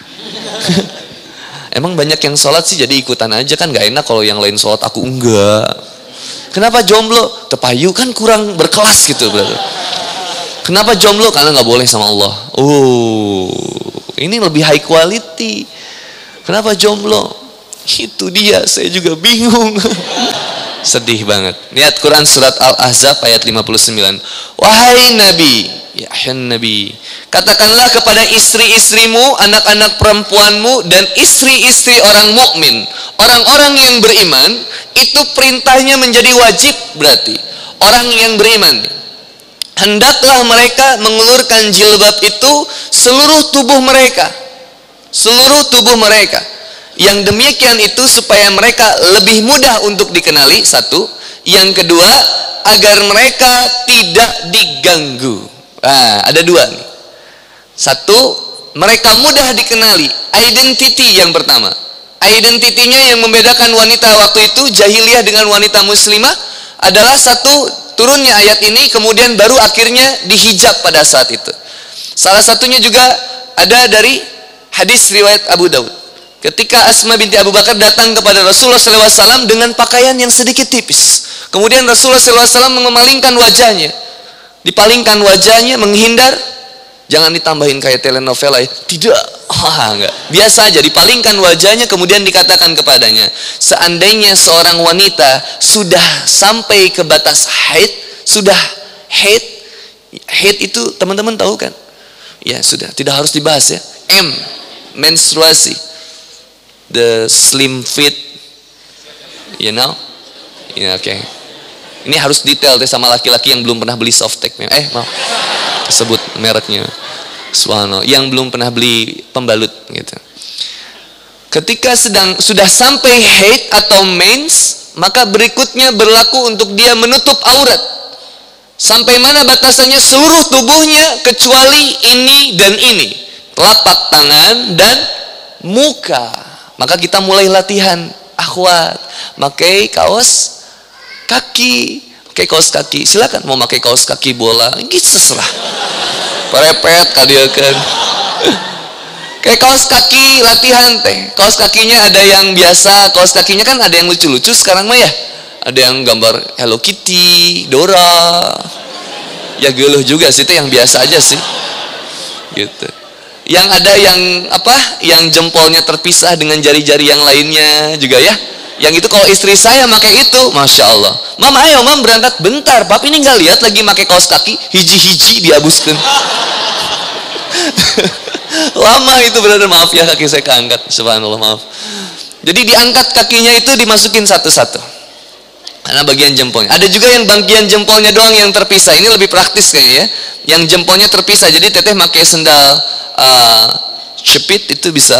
Emang banyak yang sholat sih jadi ikutan aja kan, nggak enak kalau yang lain sholat aku enggak. Kenapa jomblo? Tepayu kan kurang berkelas gitu brother. Kenapa jomblo? Karena nggak boleh sama Allah. Oh, ini lebih high quality. Kenapa jomblo? Itu dia, saya juga bingung. Sedih banget. Lihat Quran surat Al-Ahzab ayat lima puluh sembilan. Wahai Nabi, ya Nabi, katakanlah kepada istri-istrimu, anak-anak perempuanmu, dan istri-istri orang mukmin, orang-orang yang beriman, itu perintahnya menjadi wajib. Berarti orang yang beriman, hendaklah mereka mengulurkan jilbab itu seluruh tubuh mereka, seluruh tubuh mereka. Yang demikian itu supaya mereka lebih mudah untuk dikenali, satu. Yang kedua, agar mereka tidak diganggu. Nah, ada dua nih. Satu, mereka mudah dikenali. Identity yang pertama. Identitinya yang membedakan wanita waktu itu jahiliyah dengan wanita muslimah adalah satu, turunnya ayat ini, kemudian baru akhirnya dihijab pada saat itu. Salah satunya juga ada dari hadis riwayat Abu Daud. Ketika Asma binti Abu Bakar datang kepada Rasulullah shallallahu alaihi wasallam dengan pakaian yang sedikit tipis. Kemudian Rasulullah shallallahu alaihi wasallam memalingkan wajahnya. Dipalingkan wajahnya, menghindar. Jangan ditambahin kayak telenovela ya. Tidak. Ah, enggak. Biasa aja, dipalingkan wajahnya, kemudian dikatakan kepadanya, seandainya seorang wanita sudah sampai ke batas haid, sudah haid, haid itu teman-teman tahu kan? Ya sudah, tidak harus dibahas ya. M, menstruasi. The slim fit, you know, ya yeah, oke. Okay. Ini harus detail deh sama laki-laki yang belum pernah beli softtek. Eh, mau sebut mereknya, Subhanallah. Yang belum pernah beli pembalut, gitu. Ketika sedang sudah sampai haid atau mens, maka berikutnya berlaku untuk dia menutup aurat. Sampai mana batasannya? Seluruh tubuhnya kecuali ini dan ini, telapak tangan dan muka. Maka kita mulai latihan, akhwat, pakai kaos kaki, pakai kaos kaki. Silakan mau pakai kaos kaki bola, gitu terserah. Perepet kadiekeun. Kayak kaos kaki latihan teh. Kaos kakinya ada yang biasa, kaos kakinya kan ada yang lucu-lucu sekarang mah ya. Ada yang gambar Hello Kitty, Dora. Ya geluh juga sih, itu yang biasa aja sih. Gitu. Yang ada yang apa? Yang jempolnya terpisah dengan jari-jari yang lainnya juga ya. Yang itu kalau istri saya pakai itu, masya Allah. Mama ayo mam berangkat bentar. Papi ini nggak lihat lagi pakai kaos kaki, hiji-hiji dihabiskan. Lama itu benar, maaf ya kaki saya keangkat. Subhanallah, maaf. Jadi diangkat kakinya itu dimasukin satu-satu. Karena bagian jempolnya. Ada juga yang bagian jempolnya doang yang terpisah. Ini lebih praktis kayaknya ya. Yang jempolnya terpisah. Jadi teteh pakai sendal Uh, cepit itu bisa.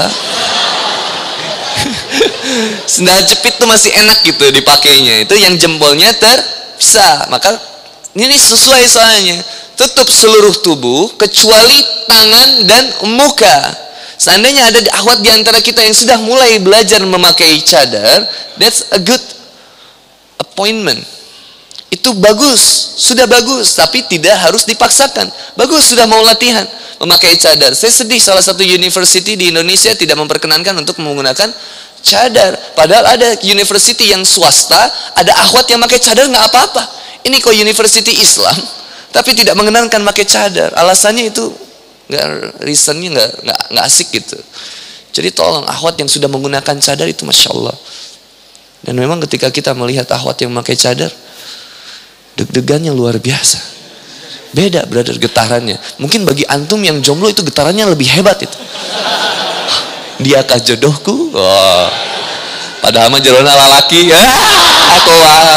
Sendal cepit tuh masih enak gitu dipakainya. Itu yang jempolnya terpisah. Maka ini sesuai soalnya. Tutup seluruh tubuh kecuali tangan dan muka. Seandainya ada akhwat di antara kita yang sudah mulai belajar memakai cadar, that's a good appointment. Itu bagus, sudah bagus, tapi tidak harus dipaksakan. Bagus, sudah mau latihan memakai cadar. Saya sedih salah satu university di Indonesia tidak memperkenankan untuk menggunakan cadar. Padahal ada university yang swasta, ada akhwat yang pakai cadar nggak apa-apa. Ini kok university Islam, tapi tidak mengenankan pakai cadar. Alasannya itu nggak, reasonnya nggak nggak nggak asik gitu. Jadi tolong akhwat yang sudah menggunakan cadar itu masya Allah. Dan memang ketika kita melihat akhwat yang memakai cadar, deg-degannya luar biasa. Beda brother getarannya. Mungkin bagi antum yang jomblo itu getarannya lebih hebat itu. Diakah jodohku? Wah. Padahal mah jerona lalaki ya. Aku wah.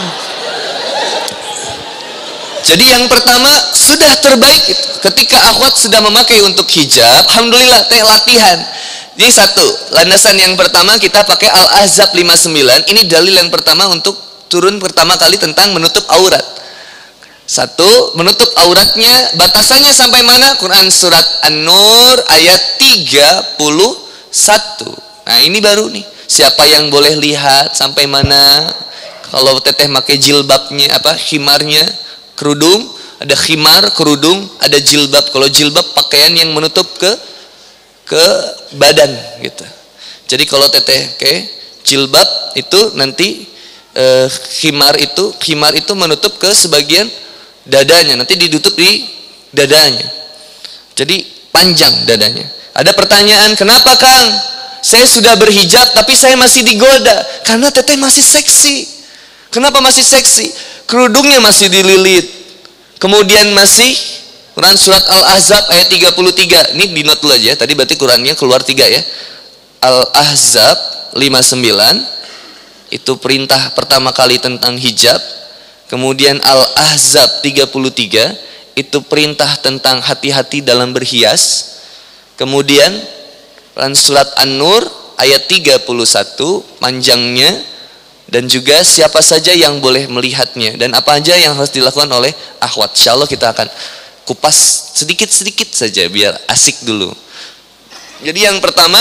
Jadi yang pertama sudah terbaik itu. Ketika akhwat sudah memakai untuk hijab, alhamdulillah teh latihan. Jadi satu, landasan yang pertama kita pakai Al-Ahzab lima puluh sembilan. Ini dalil yang pertama untuk turun pertama kali tentang menutup aurat. Satu, menutup auratnya batasannya sampai mana? Quran surat An-Nur ayat tiga puluh satu. Nah, ini baru nih. Siapa yang boleh lihat sampai mana? Kalau teteh pakai jilbabnya apa? Khimarnya, kerudung, ada khimar, kerudung, ada jilbab. Kalau jilbab pakaian yang menutup ke ke badan gitu. Jadi kalau teteh oke, jilbab itu nanti eh, khimar itu, khimar itu menutup ke sebagian dadanya, nanti ditutup di dadanya. Jadi panjang dadanya. Ada pertanyaan, kenapa Kang? Saya sudah berhijab tapi saya masih digoda. Karena teteh masih seksi. Kenapa masih seksi? Kerudungnya masih dililit. Kemudian masih Quran surat Al-Ahzab ayat tiga puluh tiga. Ini di note dulu aja. Tadi berarti Qurannya keluar tiga ya. Al-Ahzab lima puluh sembilan. Itu perintah pertama kali tentang hijab. Kemudian Al-Ahzab tiga puluh tiga. Itu perintah tentang hati-hati dalam berhias. Kemudian Quran surat An-Nur ayat tiga puluh satu panjangnya. Dan juga siapa saja yang boleh melihatnya. Dan apa aja yang harus dilakukan oleh akhwat. Insya Allah kita akan kupas sedikit-sedikit saja biar asik dulu. Jadi yang pertama,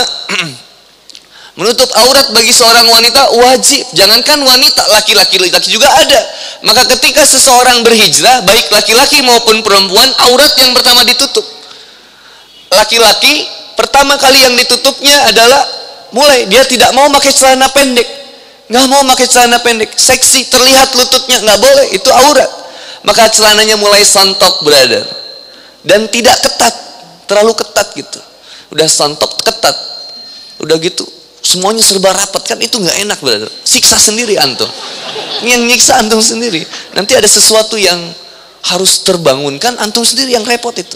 menutup aurat bagi seorang wanita wajib. Jangankan wanita, laki-laki laki juga ada. Maka ketika seseorang berhijrah, baik laki-laki maupun perempuan, aurat yang pertama ditutup. Laki-laki pertama kali yang ditutupnya adalah mulai dia tidak mau pakai celana pendek. Nggak mau pakai celana pendek, seksi, terlihat lututnya, nggak boleh, itu aurat. Maka celananya mulai sontok, brother, dan tidak ketat, terlalu ketat gitu. Udah sontok, ketat, udah gitu, semuanya serba rapat, kan itu nggak enak, brother. Siksa sendiri antum, ini yang nyiksa antum sendiri. Nanti ada sesuatu yang harus terbangunkan, antum sendiri yang repot itu,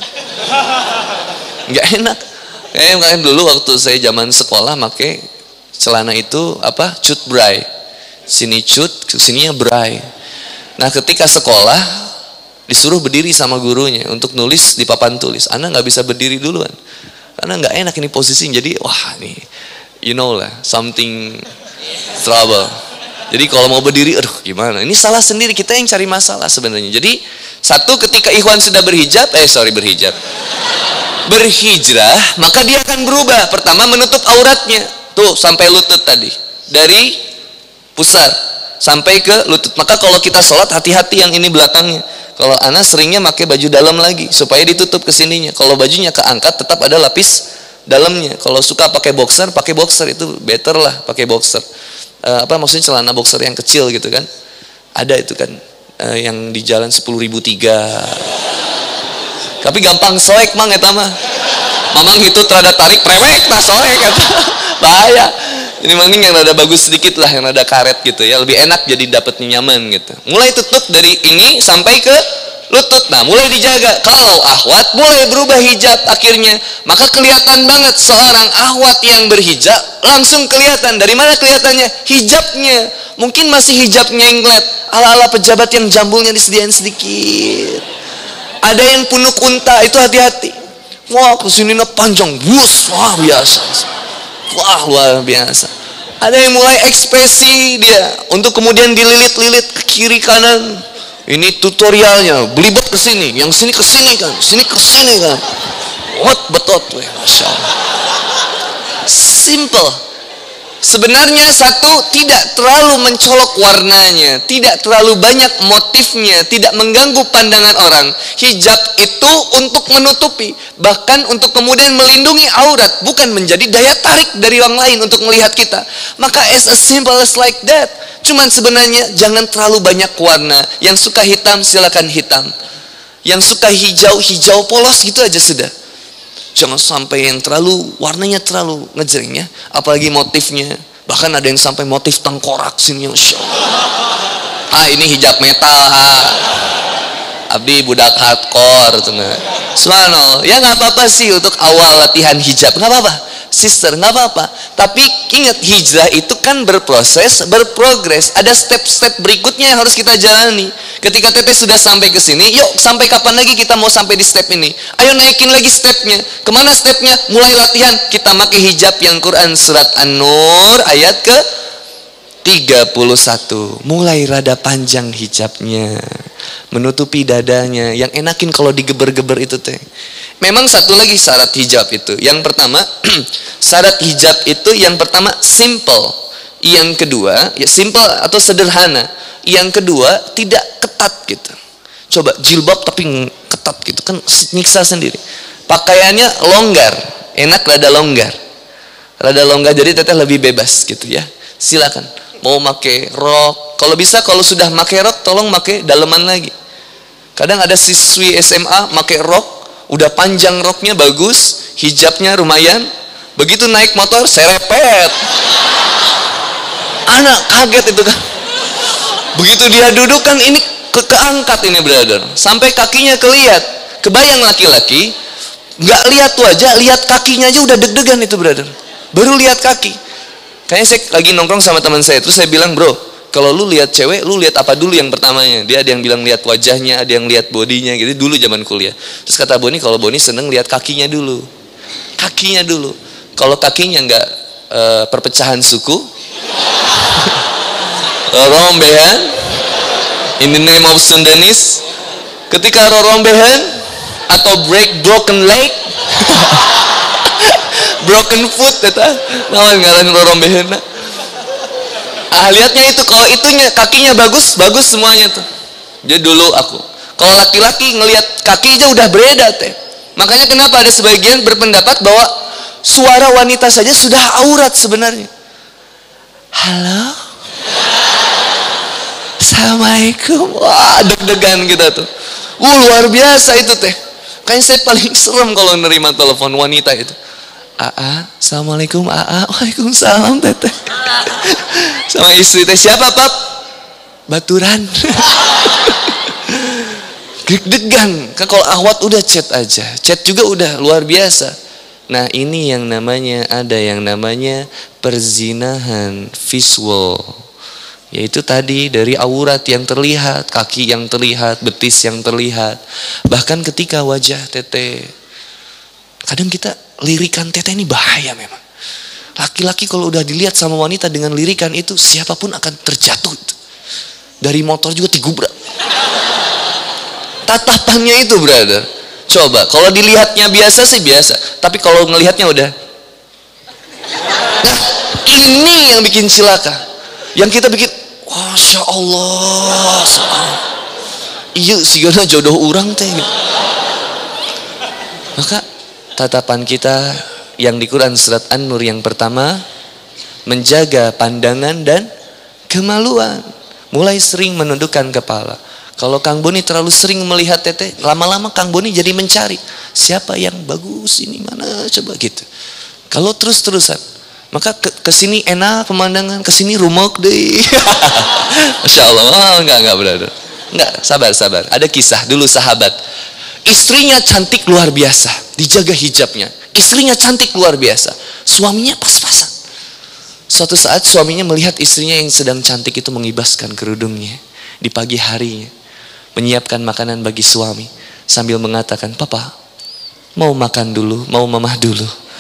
nggak enak. Kayak dulu waktu saya zaman sekolah pakai celana itu apa? Cut bray. Sini cut, sininya bray. Nah, ketika sekolah disuruh berdiri sama gurunya untuk nulis di papan tulis. Anda nggak bisa berdiri duluan. Karena nggak enak ini posisinya. Jadi, wah nih, you know lah, something trouble. Jadi kalau mau berdiri, aduh gimana? Ini salah sendiri, kita yang cari masalah sebenarnya. Jadi, satu ketika ikhwan sudah berhijab, eh sorry berhijab. Berhijrah, maka dia akan berubah. Pertama menutup auratnya. Tuh sampai lutut tadi, dari pusar sampai ke lutut. Maka kalau kita sholat hati-hati yang ini belakangnya. Kalau anak seringnya pakai baju dalam lagi supaya ditutup ke sininya. Kalau bajunya keangkat tetap ada lapis dalamnya. Kalau suka pakai boxer, pakai boxer itu better lah, pakai boxer. Uh, apa maksudnya celana boxer yang kecil gitu kan? Ada itu kan uh, yang di jalan sepuluh ribu tiga. Tapi gampang soek mang eta mah. Mamang itu terada tarik prewek nah soek eta. Bahaya. Ini mending yang rada bagus sedikit lah, yang rada karet gitu ya, lebih enak jadi dapetnya nyaman gitu. Mulai tutup dari ini sampai ke lutut. Nah, mulai dijaga. Kalau akhwat mulai berubah hijab akhirnya, maka kelihatan banget seorang akhwat yang berhijab, langsung kelihatan. Dari mana kelihatannya? Hijabnya. Mungkin masih hijab nyenglet, ala-ala pejabat yang jambulnya disediain sedikit. Ada yang punuk unta, itu hati-hati. Wah, kesini panjang, bus, wah biasa. Wah, luar biasa. Ada yang mulai ekspresi dia untuk kemudian dililit-lilit ke kiri kanan. Ini tutorialnya, belibet ke sini, yang sini ke sini kan, sini ke sini kan. What betot, weh, masya Allah. Simple. Sebenarnya satu, tidak terlalu mencolok warnanya, tidak terlalu banyak motifnya, tidak mengganggu pandangan orang. Hijab itu untuk menutupi, bahkan untuk kemudian melindungi aurat, bukan menjadi daya tarik dari orang lain untuk melihat kita. Maka as a simple as like that. Cuman sebenarnya jangan terlalu banyak warna. Yang suka hitam silakan hitam, yang suka hijau, hijau polos gitu aja sudah. Jangan sampai yang terlalu warnanya terlalu ngejreng ya, apalagi motifnya. Bahkan ada yang sampai motif tengkorak sini, masya Allah. Ah ini hijab metal ha. Abdi budak hardcore tuh nggak. Subhanallah. Ya nggak apa-apa sih untuk awal latihan hijab, nggak apa-apa. Sister nggak apa-apa. Tapi ingat hijrah itu kan berproses, berprogres. Ada step-step berikutnya yang harus kita jalani. Ketika teteh sudah sampai ke sini, yuk sampai kapan lagi kita mau sampai di step ini? Ayo naikin lagi stepnya. Kemana stepnya? Mulai latihan. Kita pakai hijab yang Quran surat An-Nur ayat ke tiga puluh satu. Mulai rada panjang hijabnya, menutupi dadanya. Yang enakin kalau digeber-geber itu teh. Memang satu lagi syarat hijab itu. Yang pertama, syarat hijab itu yang pertama simple. Yang kedua, ya simple atau sederhana. Yang kedua, tidak ketat gitu. Coba jilbab tapi ketat gitu kan nyiksa sendiri. Pakaiannya longgar, enak rada longgar. Rada longgar jadi teteh lebih bebas gitu ya. Silakan. Mau pakai rok, kalau bisa kalau sudah pakai rok tolong pakai daleman lagi. Kadang ada siswi S M A pakai rok, udah panjang roknya bagus, hijabnya lumayan. Begitu naik motor serepet. Anak kaget itu kan. Begitu dia duduk kan ini ke keangkat ini brother, sampai kakinya kelihat. Kebayang laki-laki nggak lihat wajah, lihat kakinya aja udah deg-degan itu brother. Baru lihat kaki. Kayaknya saya lagi nongkrong sama teman saya, terus saya bilang, bro, kalau lu lihat cewek, lu lihat apa dulu yang pertamanya? Dia ada yang bilang lihat wajahnya, ada yang lihat bodinya, gitu dulu zaman kuliah. Terus kata Boni, kalau Boni seneng lihat kakinya dulu, kakinya dulu. Kalau kakinya nggak e, perpecahan suku, rorombehan, in the name of Sundanese, ketika rorombehan atau break broken leg, broken foot, kata, nawan ngaran rorombehan. Ah, lihatnya itu, kalau itunya kakinya bagus, bagus semuanya tuh. Jadi dulu aku, kalau laki-laki ngelihat kaki aja udah beda teh. Makanya kenapa ada sebagian berpendapat bahwa suara wanita saja sudah aurat sebenarnya. Halo, assalamualaikum, wah deg-degan kita tuh. Wah luar biasa itu teh. Kayaknya saya paling serem kalau nerima telepon wanita itu. Aa, assalamualaikum, Aa, waalaikumsalam teteh. Sama istri teh, siapa pap? Baturan. Deg-degan. Kan kalau ahwat udah chat aja, chat juga udah luar biasa. Nah ini yang namanya, ada yang namanya perzinahan visual, yaitu tadi dari aurat yang terlihat, kaki yang terlihat, betis yang terlihat. Bahkan ketika wajah teteh, kadang kita lirikan teteh ini bahaya memang. Laki-laki kalau udah dilihat sama wanita dengan lirikan itu, siapapun akan terjatuh. Dari motor juga digubrak. Tatapannya itu brother. Coba, kalau dilihatnya biasa sih biasa. Tapi kalau ngelihatnya udah. Nah, ini yang bikin cilaka. Yang kita bikin, Masya Allah. Iya, sigana jodoh orang teh. Maka tatapan kita yang di Quran surat An-Nur yang pertama, menjaga pandangan dan kemaluan. Mulai sering menundukkan kepala. Kalau Kang Boni terlalu sering melihat teteh, lama-lama Kang Boni jadi mencari siapa yang bagus ini mana coba gitu. Kalau terus-terusan, maka ke kesini enak pemandangan, kesini rumok deh. Masya Allah, oh, enggak enggak brother, enggak, sabar sabar. Ada kisah dulu sahabat, istrinya cantik luar biasa, dijaga hijabnya. Istrinya cantik luar biasa, suaminya pas-pasan. Suatu saat suaminya melihat istrinya yang sedang cantik itu mengibaskan kerudungnya di pagi harinya, menyiapkan makanan bagi suami sambil mengatakan, papa mau makan dulu, mau mamah dulu.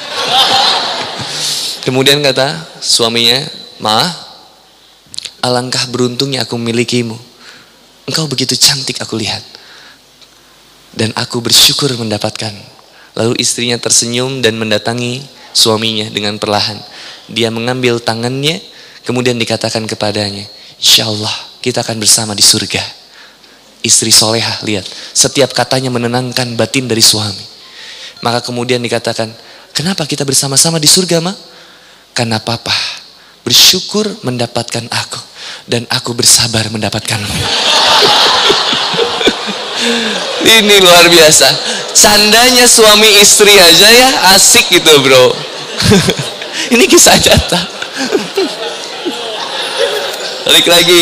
Kemudian kata suaminya, ma, alangkah beruntungnya aku memilikimu, engkau begitu cantik aku lihat, dan aku bersyukur mendapatkan. Lalu istrinya tersenyum dan mendatangi suaminya dengan perlahan. Dia mengambil tangannya, kemudian dikatakan kepadanya, insya Allah kita akan bersama di surga. Istri solehah, lihat, setiap katanya menenangkan batin dari suami. Maka kemudian dikatakan, kenapa kita bersama-sama di surga, ma? Karena papa bersyukur mendapatkan aku, dan aku bersabar mendapatkanmu. Ini luar biasa. Candanya suami istri aja ya asik gitu bro. Ini kisah nyata. Balik lagi.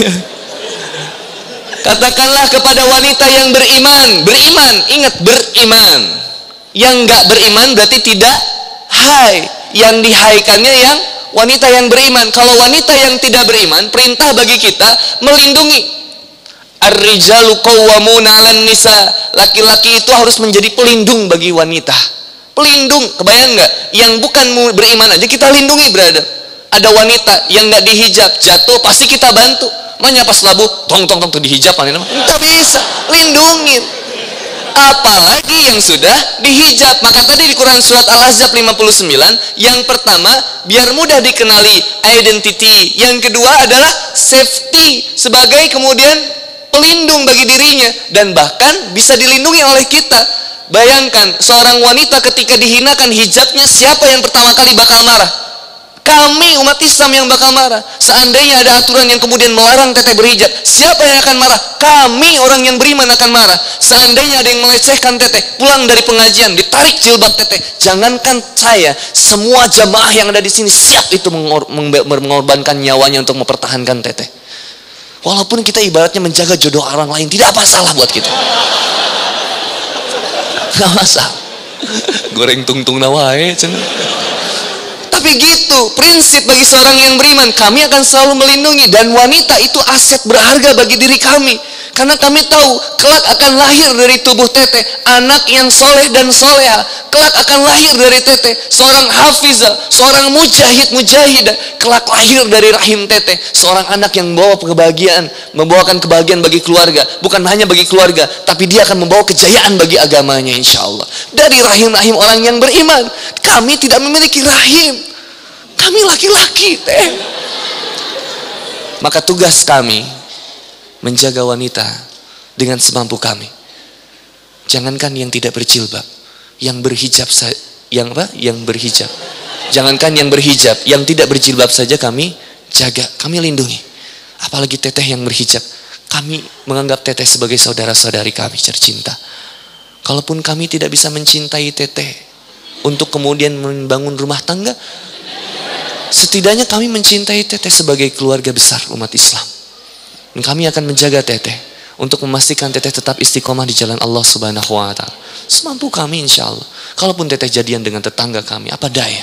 Katakanlah kepada wanita yang beriman, beriman, ingat beriman. Yang nggak beriman berarti tidak hai. Yang dihaikannya yang wanita yang beriman. Kalau wanita yang tidak beriman, perintah bagi kita melindungi. Ar-rijalu qawwamuna 'alan nisa. Laki-laki itu harus menjadi pelindung bagi wanita. Pelindung, kebayang nggak? Yang bukan beriman aja kita lindungi, brother. Ada wanita yang nggak dihijab, jatuh pasti kita bantu. Makanya pas labu, tong tong tong tuh dihijab, nggak bisa, lindungin. apalagi yang sudah dihijab. Maka tadi di Quran surat Al-Ahzab lima puluh sembilan, yang pertama biar mudah dikenali identity, yang kedua adalah safety sebagai kemudian pelindung bagi dirinya, dan bahkan bisa dilindungi oleh kita. Bayangkan seorang wanita ketika dihinakan hijabnya, siapa yang pertama kali bakal marah? Kami umat Islam yang bakal marah. Seandainya ada aturan yang kemudian melarang teteh berhijab, siapa yang akan marah? Kami orang yang beriman akan marah. Seandainya ada yang melecehkan teteh, pulang dari pengajian ditarik jilbab teteh, jangankan saya, semua jamaah yang ada di sini siap itu mengor mengorbankan nyawanya untuk mempertahankan teteh. Walaupun kita ibaratnya menjaga jodoh orang lain, tidak apa salah buat kita. Tidak masalah. Goreng tungtung nawae cenah. Tapi gitu prinsip bagi seorang yang beriman, kami akan selalu melindungi, dan wanita itu aset berharga bagi diri kami, karena kami tahu kelak akan lahir dari tubuh teteh anak yang soleh dan soleha. Kelak akan lahir dari teteh seorang hafizah, seorang mujahid mujahidah. Kelak lahir dari rahim teteh seorang anak yang membawa kebahagiaan, membawakan kebahagiaan bagi keluarga. Bukan hanya bagi keluarga, tapi dia akan membawa kejayaan bagi agamanya, insya Allah. Dari rahim-rahim orang yang beriman. Kami tidak memiliki rahim, kami laki-laki teh. Maka tugas kami menjaga wanita dengan semampu kami. Jangankan yang tidak berjilbab, yang berhijab, yang apa? Yang berhijab. Jangankan yang berhijab, yang tidak berjilbab saja kami jaga, kami lindungi. Apalagi teteh yang berhijab, kami menganggap teteh sebagai saudara-saudari kami tercinta. Kalaupun kami tidak bisa mencintai teteh untuk kemudian membangun rumah tangga, setidaknya kami mencintai teteh sebagai keluarga besar umat Islam. Dan kami akan menjaga teteh untuk memastikan teteh tetap istiqomah di jalan Allah Subhanahu wa taala. Semampu kami, insya Allah. Kalaupun teteh jadian dengan tetangga kami, apa daya?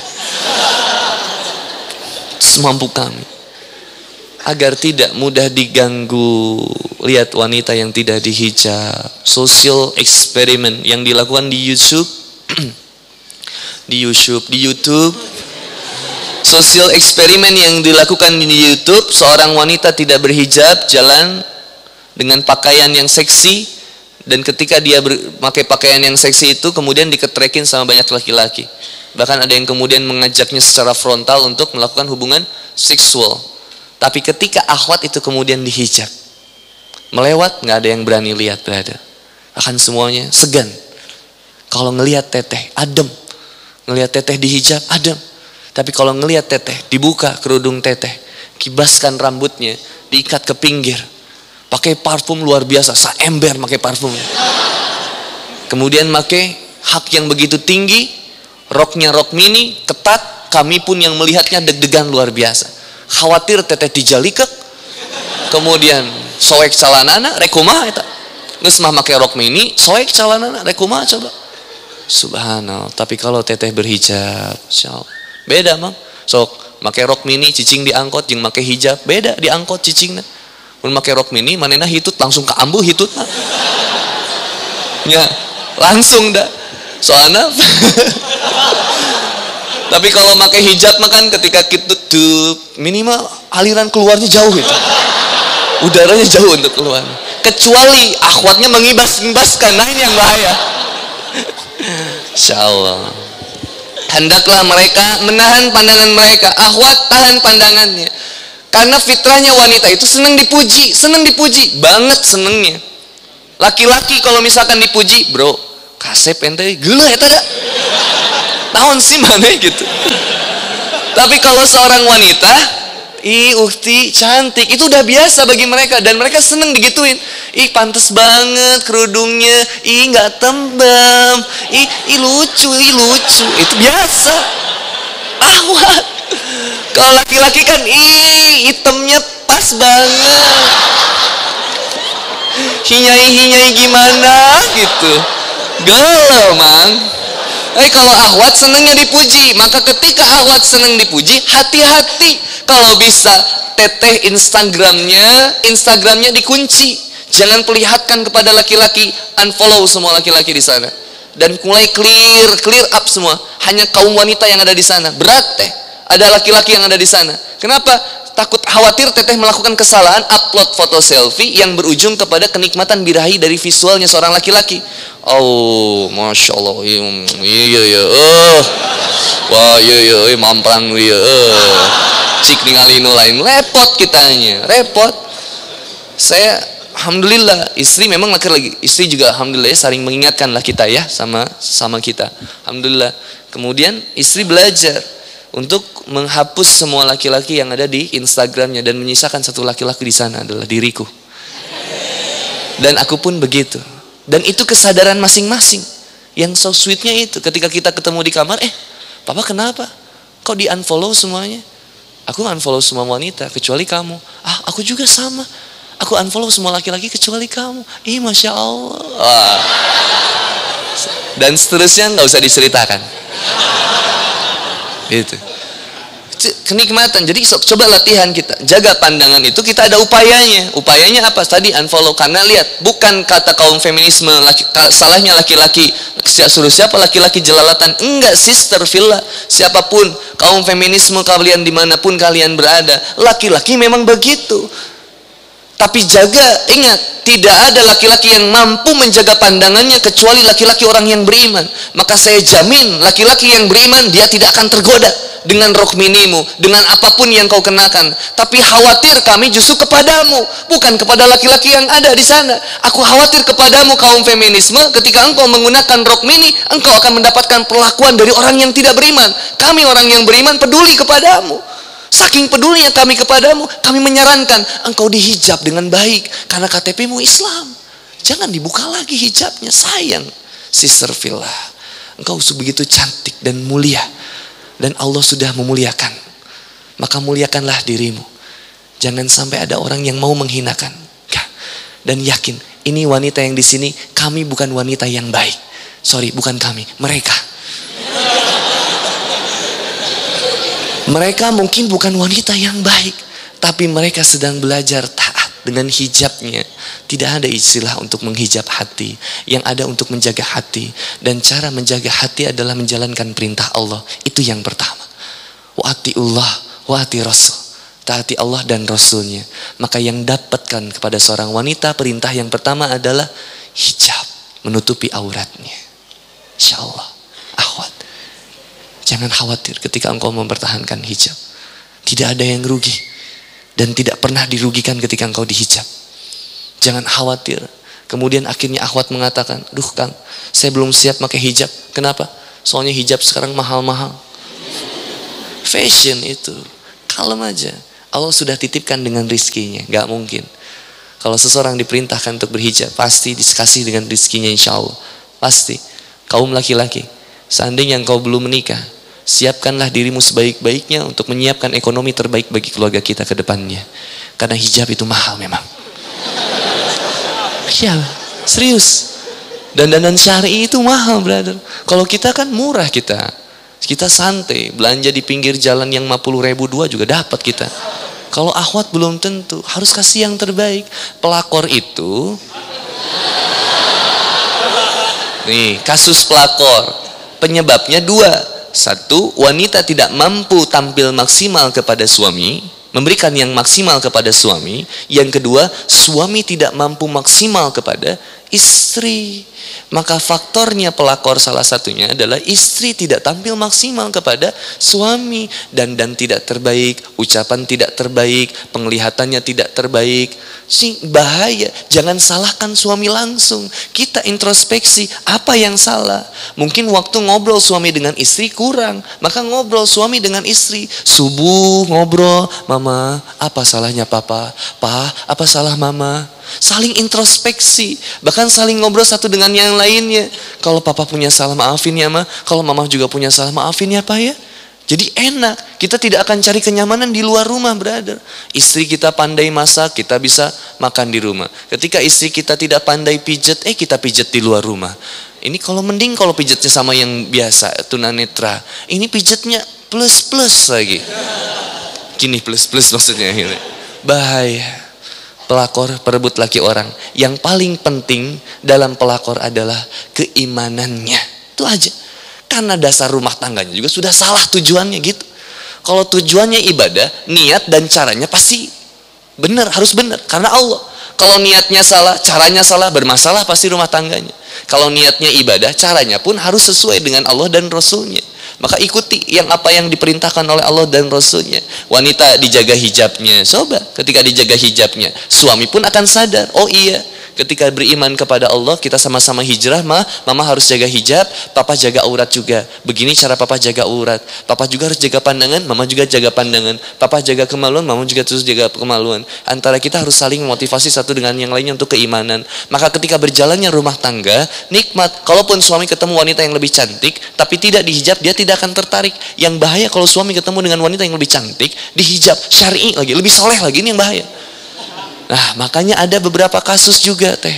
Semampu kami. Agar tidak mudah diganggu. Lihat wanita yang tidak dihijab. Social experiment yang dilakukan di YouTube. Di YouTube, di YouTube. Social eksperimen yang dilakukan di YouTube, seorang wanita tidak berhijab jalan dengan pakaian yang seksi, dan ketika dia memakai pakaian yang seksi itu kemudian diketrekin sama banyak laki-laki. Bahkan ada yang kemudian mengajaknya secara frontal untuk melakukan hubungan seksual. Tapi ketika akhwat itu kemudian dihijab, melewat, nggak ada yang berani lihat, brother. Akan semuanya segan. Kalau ngelihat teteh, adem. Ngelihat teteh dihijab, adem. Tapi kalau ngelihat teteh, dibuka kerudung teteh, kibaskan rambutnya, diikat ke pinggir, pakai parfum luar biasa, saember pakai parfum. Kemudian pakai hak yang begitu tinggi, roknya rok mini, ketat, kami pun yang melihatnya deg-degan luar biasa. Khawatir teteh dijalikek, kemudian soek calanana, rekumah eta. Geus mah make rok mini, soek calanana, rekumah coba. Subhanallah. Tapi kalau teteh berhijab, insyaallah beda mang. Sok make rok mini cicing diangkot jeung make hijab beda, diangkot cicingna. Mun make rok mini manehna hitut langsung ka ambuh hitutna. Ya, langsung dah. Soalnya tapi kalau make hijab makan ketika kita tuh minimal aliran keluarnya jauh itu. Udaranya jauh untuk keluar. Kecuali akhwatnya mengibas-ibaskan, nah ini yang bahaya. Insyaallah. Hendaklah mereka menahan pandangan mereka. Akhwat tahan pandangannya. Karena fitrahnya wanita itu senang dipuji. Senang dipuji. Banget senengnya. Laki-laki kalau misalkan dipuji, bro, kasep ente geuleuh eta da. Naon sih mana gitu. Tapi kalau seorang wanita, ih ukti cantik, itu udah biasa bagi mereka. Dan mereka seneng digituin. Ih pantes banget kerudungnya, ih nggak tembem, ih, ih lucu, ih lucu, itu biasa. Ahwat. Kalau laki-laki kan, ih hitamnya pas banget, hinyai-hinyai gimana gitu, galau mang. Eh kalau ahwat senengnya dipuji, maka ketika ahwat seneng dipuji, hati-hati. Kalau bisa teteh Instagramnya, Instagramnya dikunci. Jangan perlihatkan kepada laki-laki, unfollow semua laki-laki di sana. Dan mulai clear, clear up semua. Hanya kaum wanita yang ada di sana. Berat teh. ada laki-laki yang ada di sana. Kenapa? Takut khawatir teteh melakukan kesalahan upload foto selfie yang berujung kepada kenikmatan birahi dari visualnya seorang laki-laki. Oh, masya Allah, iya iya, oh, wah iya iya, mamprang iya, oh, cik ningali nu lain, repot kitanya, repot. Saya alhamdulillah istri memang laki-laki, istri juga alhamdulillah ya, saling mengingatkan lah kita ya sama sama kita, alhamdulillah. Kemudian istri belajar untuk menghapus semua laki-laki yang ada di Instagramnya dan menyisakan satu laki-laki di sana adalah diriku. Dan aku pun begitu. Dan itu kesadaran masing-masing. Yang so sweetnya itu ketika kita ketemu di kamar, eh, papa kenapa? Kok di unfollow semuanya? Aku unfollow semua wanita kecuali kamu. Ah, aku juga sama. Aku unfollow semua laki-laki kecuali kamu. Ih, masya Allah. Wah. Dan seterusnya nggak usah diceritakan. Itu kenikmatan. Jadi coba latihan kita jaga pandangan itu, kita ada upayanya. Upayanya apa? Tadi unfollow. Karena lihat, bukan kata kaum feminisme laki, salahnya laki-laki suruh siapa laki-laki jelalatan. Enggak, sister fillah, siapapun kaum feminisme kalian dimanapun kalian berada, laki-laki memang begitu. Tapi jaga, ingat, tidak ada laki-laki yang mampu menjaga pandangannya kecuali laki-laki orang yang beriman. Maka saya jamin laki-laki yang beriman dia tidak akan tergoda dengan rok minimu, dengan apapun yang kau kenakan. Tapi khawatir kami justru kepadamu, bukan kepada laki-laki yang ada di sana. Aku khawatir kepadamu kaum feminisme, ketika engkau menggunakan rok mini, engkau akan mendapatkan perlakuan dari orang yang tidak beriman. Kami orang yang beriman peduli kepadamu. Saking pedulinya kami kepadamu, kami menyarankan engkau dihijab dengan baik karena K T P-mu Islam. Jangan dibuka lagi hijabnya, sayang. Sister fillah, engkau begitu cantik dan mulia, dan Allah sudah memuliakan. Maka muliakanlah dirimu. Jangan sampai ada orang yang mau menghinakan. Dan yakin, ini wanita yang di sini, kami bukan wanita yang baik. Sorry, bukan kami, mereka. Mereka mungkin bukan wanita yang baik, tapi mereka sedang belajar taat dengan hijabnya. Tidak ada istilah untuk menghijab hati, yang ada untuk menjaga hati. Dan cara menjaga hati adalah menjalankan perintah Allah. Itu yang pertama. Wa atiullah wa ati rasul. Taati Allah dan Rasulnya. Maka yang dapatkan kepada seorang wanita, perintah yang pertama adalah hijab, menutupi auratnya. Insya Allah, akhwat, jangan khawatir ketika engkau mempertahankan hijab. Tidak ada yang rugi. Dan tidak pernah dirugikan ketika engkau dihijab. Jangan khawatir. Kemudian akhirnya akhwat mengatakan, duh Kang, saya belum siap pakai hijab. Kenapa? Soalnya hijab sekarang mahal-mahal. Fashion itu. Kalem aja. Allah sudah titipkan dengan rizkinya. Gak mungkin. Kalau seseorang diperintahkan untuk berhijab, pasti dikasih dengan rizkinya insya Allah. Pasti. Kaum laki-laki, seandainya engkau belum menikah, siapkanlah dirimu sebaik-baiknya untuk menyiapkan ekonomi terbaik bagi keluarga kita ke depannya. Karena hijab itu mahal memang. Ya, serius. Dan dandan syar'i itu mahal, brother. Kalau kita kan murah kita. Kita santai, belanja di pinggir jalan yang lima puluh ribu dua juga dapat kita. Kalau akhwat belum tentu, harus kasih yang terbaik. Pelakor itu, nih kasus pelakor, penyebabnya dua. Satu, wanita tidak mampu tampil maksimal kepada suami, memberikan yang maksimal kepada suami. Yang kedua, suami tidak mampu maksimal kepada istri. Maka faktornya pelakor salah satunya adalah istri tidak tampil maksimal kepada suami. Dandan tidak terbaik, ucapan tidak terbaik, penglihatannya tidak terbaik. Sih bahaya. Jangan salahkan suami langsung. Kita introspeksi apa yang salah. Mungkin waktu ngobrol suami dengan istri kurang, maka ngobrol suami dengan istri. Subuh ngobrol, mama apa salahnya papa, pa apa salah mama. Saling introspeksi, bahkan saling ngobrol satu dengan yang lainnya. Kalau papa punya salah, maafin ya ma. Kalau mama juga punya salah, maafin ya pak ya. Jadi enak, kita tidak akan cari kenyamanan di luar rumah, brother. Istri kita pandai masak, kita bisa makan di rumah. Ketika istri kita tidak pandai pijet, eh kita pijet di luar rumah. Ini kalau mending kalau pijetnya sama yang biasa, tunanetra. Ini pijetnya plus-plus lagi. Gini plus-plus maksudnya. Bahaya. Pelakor perebut laki orang. Yang paling penting dalam pelakor adalah keimanannya. Itu aja. Karena dasar rumah tangganya juga sudah salah tujuannya gitu. Kalau tujuannya ibadah, niat dan caranya pasti benar, harus benar karena Allah. Kalau niatnya salah, caranya salah, bermasalah pasti rumah tangganya. Kalau niatnya ibadah, caranya pun harus sesuai dengan Allah dan Rasulnya. Maka ikuti yang apa yang diperintahkan oleh Allah dan Rasulnya. Wanita dijaga hijabnya, coba ketika dijaga hijabnya, suami pun akan sadar, oh iya, ketika beriman kepada Allah, kita sama-sama hijrah, mah, mama harus jaga hijab, papa jaga aurat juga. Begini cara papa jaga aurat. Papa juga harus jaga pandangan, mama juga jaga pandangan. Papa jaga kemaluan, mama juga terus jaga kemaluan. Antara kita harus saling memotivasi satu dengan yang lainnya untuk keimanan. Maka ketika berjalannya rumah tangga, nikmat. Kalaupun suami ketemu wanita yang lebih cantik, tapi tidak dihijab, dia tidak akan tertarik. Yang bahaya kalau suami ketemu dengan wanita yang lebih cantik, dihijab, syar'i lagi, lebih soleh lagi, ini yang bahaya. Nah, makanya ada beberapa kasus juga teh.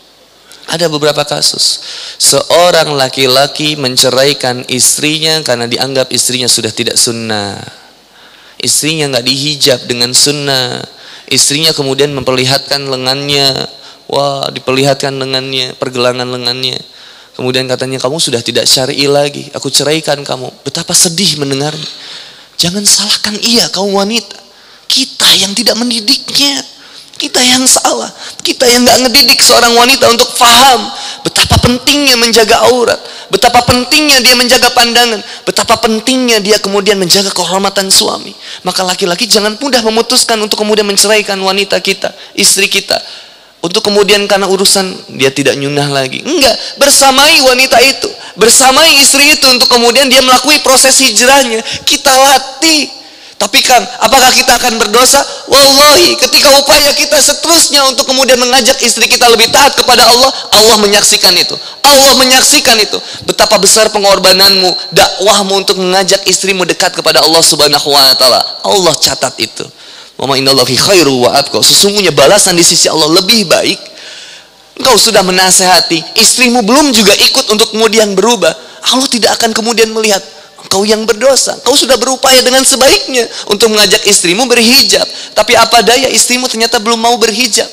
Ada beberapa kasus. Seorang laki-laki menceraikan istrinya karena dianggap istrinya sudah tidak sunnah. Istrinya nggak dihijab dengan sunnah. Istrinya kemudian memperlihatkan lengannya. Wah, diperlihatkan lengannya, pergelangan lengannya. Kemudian katanya, kamu sudah tidak syar'i lagi, aku ceraikan kamu. Betapa sedih mendengarnya. Jangan salahkan ia, kaum wanita. Kita yang tidak mendidiknya. Kita yang salah, kita yang gak ngedidik seorang wanita untuk faham betapa pentingnya menjaga aurat, betapa pentingnya dia menjaga pandangan, betapa pentingnya dia kemudian menjaga kehormatan suami. Maka laki-laki jangan mudah memutuskan untuk kemudian menceraikan wanita kita, istri kita, untuk kemudian karena urusan dia tidak nyunah lagi. Enggak, bersamai wanita itu, bersamai istri itu untuk kemudian dia melakukan proses hijrahnya. Kita latih. Tapi Kang, apakah kita akan berdosa? Wallahi, ketika upaya kita seterusnya untuk kemudian mengajak istri kita lebih taat kepada Allah, Allah menyaksikan itu. Allah menyaksikan itu. Betapa besar pengorbananmu, dakwahmu untuk mengajak istrimu dekat kepada Allah Subhanahu wa taala. Allah catat itu. Wa ma innallahi khairu wa atqa. Sesungguhnya balasan di sisi Allah lebih baik. Engkau sudah menasehati, istrimu belum juga ikut untuk kemudian berubah. Allah tidak akan kemudian melihat kau yang berdosa. Kau sudah berupaya dengan sebaiknya untuk mengajak istrimu berhijab, tapi apa daya istrimu ternyata belum mau berhijab.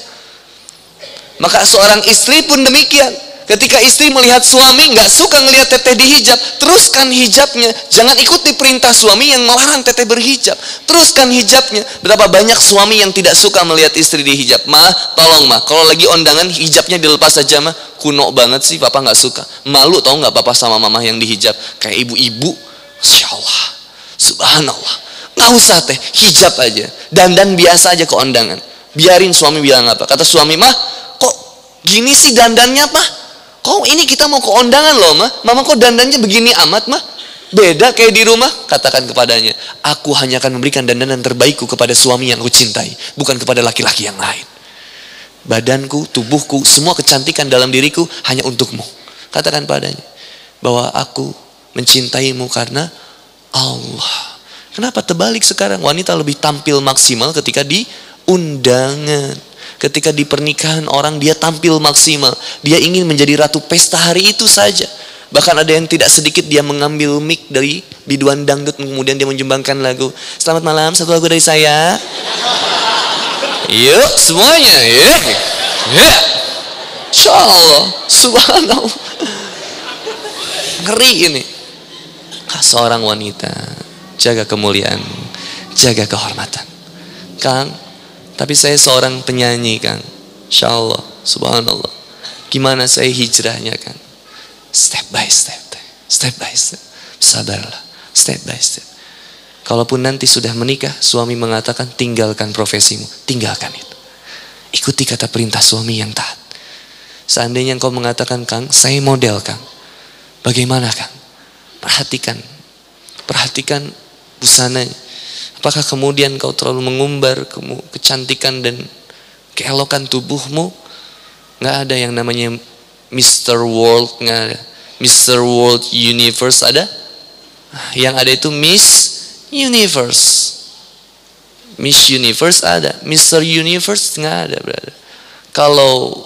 Maka seorang istri pun demikian. Ketika istri melihat suami nggak suka ngelihat teteh dihijab, teruskan hijabnya. Jangan ikuti perintah suami yang melarang teteh berhijab. Teruskan hijabnya. Betapa banyak suami yang tidak suka melihat istri dihijab. Ma, tolong ma, kalau lagi undangan hijabnya dilepas saja ma. Kuno banget sih, papa nggak suka. Malu tau nggak papa sama mama yang dihijab kayak ibu-ibu. Masya Allah, subhanallah. Nggak usah teh, hijab aja, dandan biasa aja ke undangan. Biarin suami bilang apa. Kata suami, mah kok gini sih dandannya mah? Kok ini kita mau ke undangan loh mah? Mama kok dandannya begini amat mah? Beda kayak di rumah. Katakan kepadanya, aku hanya akan memberikan dandanan terbaikku kepada suami yang aku cintai, bukan kepada laki-laki yang lain. Badanku, tubuhku, semua kecantikan dalam diriku hanya untukmu. Katakan padanya bahwa aku mencintaimu karena Allah. Kenapa terbalik sekarang? Wanita lebih tampil maksimal ketika di undangan, ketika di pernikahan orang dia tampil maksimal. Dia ingin menjadi ratu pesta hari itu saja. Bahkan ada yang tidak sedikit dia mengambil mic dari biduan dangdut, kemudian dia menjumbangkan lagu. Selamat malam, satu lagu dari saya. Yuk semuanya, ya, ya. Insya Allah, subhanallah. Ngeri ini. Seorang wanita, jaga kemuliaan, jaga kehormatan. Kang, tapi saya seorang penyanyi Kang. Insya Allah, subhanallah. Gimana saya hijrahnya Kang? Step by step, step by step. Sabarlah, step by step. Kalaupun nanti sudah menikah, suami mengatakan tinggalkan profesimu, tinggalkan itu. Ikuti kata perintah suami yang taat. Seandainya engkau mengatakan Kang, saya model Kang. Bagaimana Kang? Perhatikan, perhatikan busananya. Apakah kemudian kau terlalu mengumbar kecantikan dan keelokan tubuhmu? Nggak ada yang namanya Mister World, nggak ada. Mister World Universe ada? Yang ada itu Miss Universe. Miss Universe ada, Mister Universe nggak ada, brother. Kalau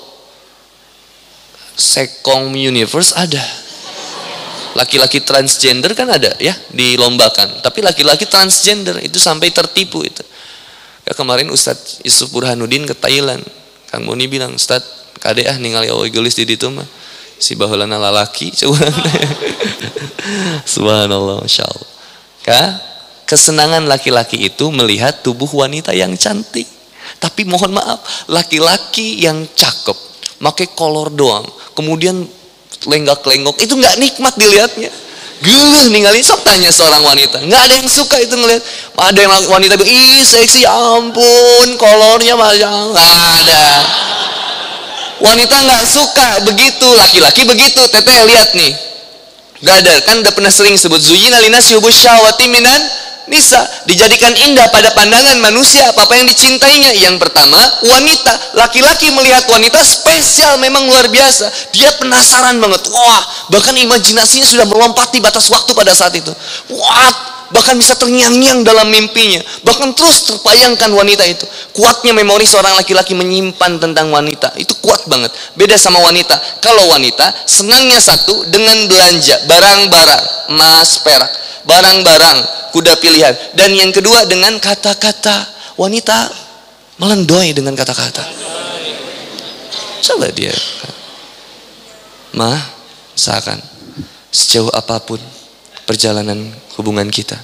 Sekong Universe ada. Laki-laki transgender kan ada ya, dilombakan. Tapi laki-laki transgender itu sampai tertipu itu. Ya, kemarin Ustadz Yusuf Burhanuddin ke Thailand. Kang Muni bilang, Ustadz, kade ah ningali awe geulis di ditu mah. Si baheulana lalaki coba. Subhanallah, masyaallah. Ka Kesenangan laki-laki itu melihat tubuh wanita yang cantik. Tapi mohon maaf, laki-laki yang cakep, pakai kolor doang, kemudian lenggak-lenggok, itu nggak nikmat dilihatnya. Geluh ninggalin, sok tanya seorang wanita, nggak ada yang suka itu ngelihat. Ada yang wanita bilang, ih seksi, ampun, kolornya macam nggak ada. Wanita nggak suka begitu, laki-laki begitu. Teteh lihat nih, nggak ada kan, udah pernah sering sebut zuyina linasi hubus syahwati minan nisa, dijadikan indah pada pandangan manusia apa-apa yang dicintainya. Yang pertama, wanita. Laki-laki melihat wanita spesial, memang luar biasa. Dia penasaran banget. Wah, bahkan imajinasinya sudah melompati batas waktu pada saat itu. Wah, bahkan bisa terngiang-ngiang dalam mimpinya. Bahkan terus terbayangkan wanita itu. Kuatnya memori seorang laki-laki menyimpan tentang wanita. Itu kuat banget. Beda sama wanita. Kalau wanita, senangnya satu dengan belanja, barang-barang, emas, perak, barang-barang, kuda pilihan. Dan yang kedua dengan kata-kata. Wanita melendoi dengan kata-kata. Coba dia, Ma, seakan sejauh apapun perjalanan hubungan kita,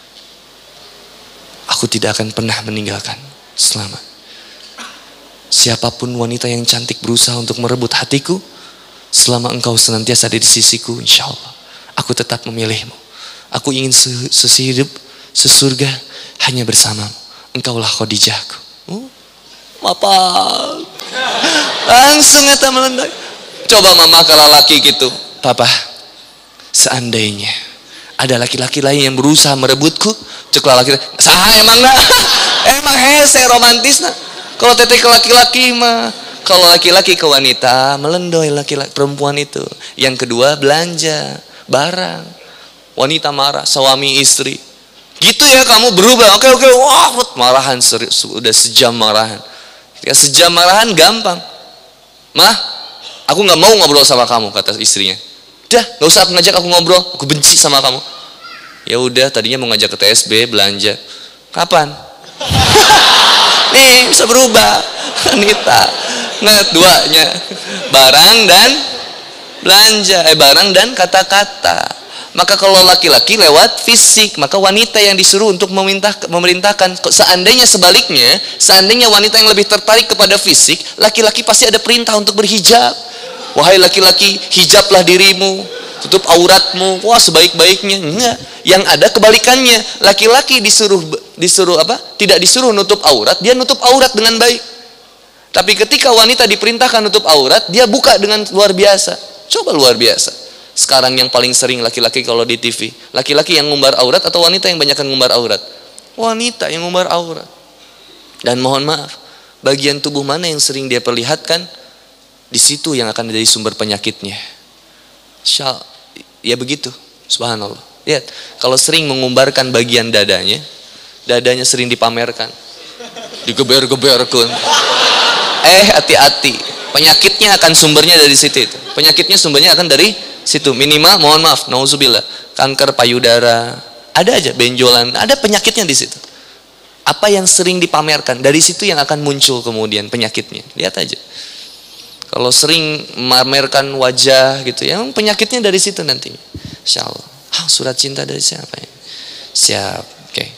aku tidak akan pernah meninggalkan selama. Siapapun wanita yang cantik berusaha untuk merebut hatiku, selama engkau senantiasa ada di sisiku, insya Allah aku tetap memilihmu. Aku ingin sehidup, sesurga hanya bersamamu. Engkaulah Khadijahku. Oh, apa? Langsung eta melendai. Coba mama kalau laki gitu, Papa, seandainya ada laki-laki lain yang berusaha merebutku, ceklah laki, sah emang nak? Emang hese romantis nak? Kalau teteh ke laki-laki mah, kalau laki-laki ke wanita, melendoi laki-laki perempuan itu. Yang kedua belanja barang. Wanita marah, suami istri. Gitu ya kamu berubah. Oke oke, wah, marahan sudah sejam marahan. Ya sejam marahan gampang. Mah, aku nggak mau ngobrol sama kamu, kata istrinya. Udah, nggak usah ngajak aku ngobrol. Aku benci sama kamu. Ya udah, tadinya mau ngajak ke T S B belanja. Kapan? Nih bisa berubah. Wanita. Nah, duanya barang dan belanja. Eh barang dan kata-kata. Maka kalau laki-laki lewat fisik, maka wanita yang disuruh untuk meminta, memerintahkan. Seandainya sebaliknya, seandainya wanita yang lebih tertarik kepada fisik, laki-laki pasti ada perintah untuk berhijab. Wahai laki-laki, hijablah dirimu, tutup auratmu. Wah, sebaik-baiknya. Enggak. Yang ada kebalikannya, laki-laki disuruh disuruh apa? Tidak disuruh nutup aurat, dia nutup aurat dengan baik. Tapi ketika wanita diperintahkan nutup aurat, dia buka dengan luar biasa. Coba luar biasa. Sekarang yang paling sering laki-laki kalau di T V, laki-laki yang ngumbar aurat atau wanita yang banyakkan ngumbar aurat? Wanita yang ngumbar aurat. Dan mohon maaf, bagian tubuh mana yang sering dia perlihatkan, di situ yang akan jadi sumber penyakitnya. Syal, ya begitu, subhanallah. Lihat, kalau sering mengumbarkan bagian dadanya, dadanya sering dipamerkan, digeber-geberkan. Eh, hati-hati, penyakitnya akan sumbernya dari situ. Itu. Penyakitnya sumbernya akan dari situ. Minimal, mohon maaf, nauzubillah, kanker payudara, ada aja benjolan, ada penyakitnya di situ. Apa yang sering dipamerkan, dari situ yang akan muncul kemudian penyakitnya. Lihat aja. Kalau sering memamerkan wajah gitu, yang penyakitnya dari situ nantinya. Insyaallah. Ah, surat cinta dari siapa ya? Siap. Oke. Okay.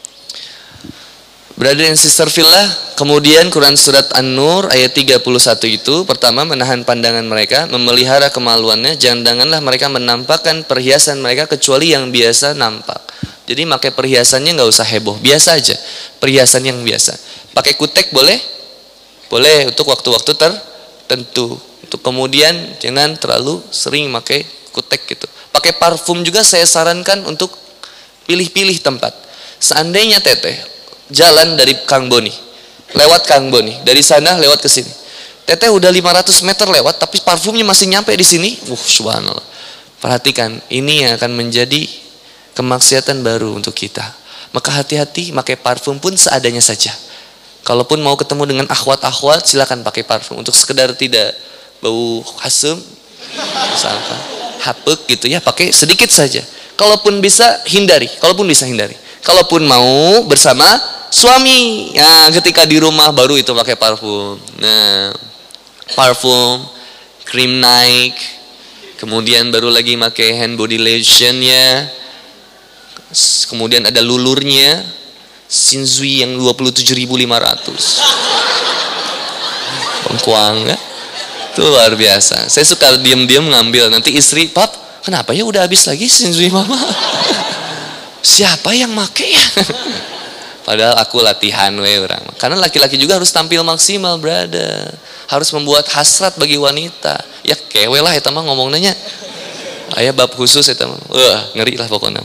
Brother and sister fillah, kemudian Quran surat An-Nur ayat tiga puluh satu itu, pertama menahan pandangan mereka, memelihara kemaluannya, janganlah mereka menampakkan perhiasan mereka kecuali yang biasa nampak. Jadi pakai perhiasannya nggak usah heboh, biasa aja, perhiasan yang biasa. Pakai kutek boleh? Boleh untuk waktu-waktu tertentu. Untuk kemudian jangan terlalu sering pakai kutek gitu. Pakai parfum juga saya sarankan untuk pilih-pilih tempat. Seandainya teteh jalan dari Kang Boni, lewat Kang Boni, dari sana lewat ke sini. Teteh udah lima ratus meter lewat, tapi parfumnya masih nyampe di sini. Uh, subhanallah. Perhatikan, ini yang akan menjadi kemaksiatan baru untuk kita. Maka hati-hati, pakai parfum pun seadanya saja. Kalaupun mau ketemu dengan akhwat-akhwat, silakan pakai parfum untuk sekedar tidak bau hasem, misalkan hapek gitu ya, pakai sedikit saja. Kalaupun bisa hindari, kalaupun bisa hindari. Kalaupun mau bersama suami, ya ketika di rumah baru itu pakai parfum. Nah, parfum, krim naik, kemudian baru lagi pakai hand body lotionnya. Kemudian ada lulurnya Shinzui yang dua puluh tujuh ribu lima ratus. Bengkuang ya? Itu luar biasa. Saya suka diam-diam ngambil. Nanti istri, "Pap, kenapa ya udah habis lagi Shinzui mama?" Siapa yang make ya? Padahal aku latihan we orang. Karena laki-laki juga harus tampil maksimal, brother. Harus membuat hasrat bagi wanita. Ya kewe lah eta mah ngomong nanya. Aya bab khusus eta mah. Wah, ngeri lah pokoknya.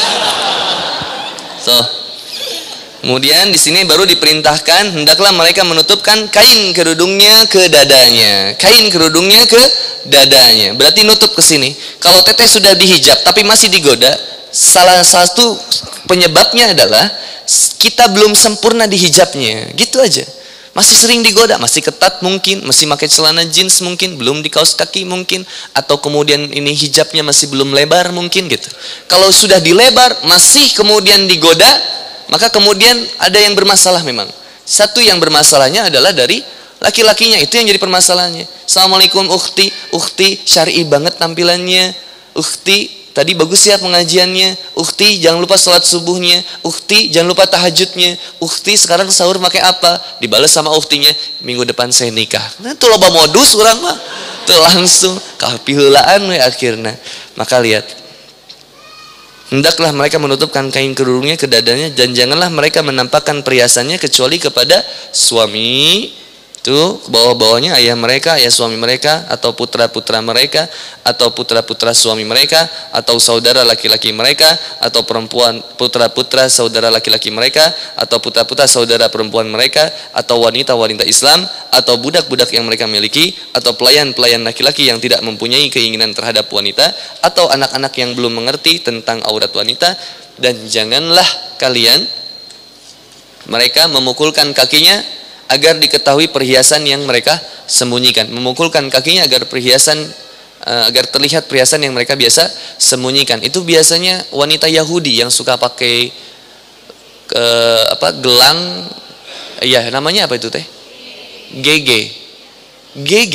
So, kemudian di sini baru diperintahkan hendaklah mereka menutupkan kain kerudungnya ke dadanya. Kain kerudungnya ke dadanya. Berarti nutup ke sini. Kalau teteh sudah dihijab tapi masih digoda, salah satu penyebabnya adalah kita belum sempurna di hijabnya. Gitu aja. Masih sering digoda, masih ketat mungkin, masih pakai celana jeans mungkin, belum di kaos kaki mungkin, atau kemudian ini hijabnya masih belum lebar mungkin gitu. Kalau sudah dilebar, masih kemudian digoda, maka kemudian ada yang bermasalah memang. Satu yang bermasalahnya adalah dari laki-lakinya, itu yang jadi permasalahannya. Assalamualaikum ukhti, ukhti syar'i banget tampilannya, ukhti tadi bagus ya pengajiannya, ukhti jangan lupa sholat subuhnya, ukhti jangan lupa tahajudnya, ukhti sekarang sahur pakai apa? Dibalas sama ukhtinya, minggu depan saya nikah. Nah, itu loba modus orang mah, tuh langsung kapihulaan we akhirnya. Maka lihat, hendaklah mereka menutupkan kain kerudungnya ke dadanya dan janganlah mereka menampakkan perhiasannya kecuali kepada suami. Itu bawah-bawahnya ayah mereka, ayah suami mereka, atau putra-putra mereka, atau putra-putra suami mereka, atau saudara laki-laki mereka, atau perempuan putra-putra saudara laki-laki mereka, atau putra-putra saudara perempuan mereka, atau wanita-wanita Islam, atau budak-budak yang mereka miliki, atau pelayan-pelayan laki-laki yang tidak mempunyai keinginan terhadap wanita, atau anak-anak yang belum mengerti tentang aurat wanita. Dan janganlah kalian mereka memukulkan kakinya agar diketahui perhiasan yang mereka sembunyikan. Memukulkan kakinya agar perhiasan uh, agar terlihat perhiasan yang mereka biasa sembunyikan. Itu biasanya wanita Yahudi yang suka pakai ke apa gelang, ya namanya apa itu teh? G G. G G.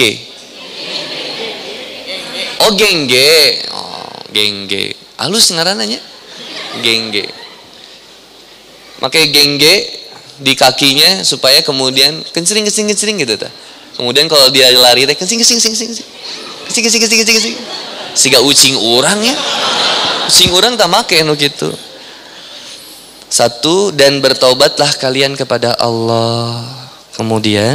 Oh gengge. Oh gengge. Halus ngarananya? Gengge. Pakai gengge di kakinya supaya kemudian kencing kencing kencing gitu ta. Kemudian kalau dia lari teh kencing kencing kencing kencing kencing kencing kencing kencing siga ucing urang ya, ucing urang tak make anu gitu. Satu, dan bertaubatlah kalian kepada Allah. Kemudian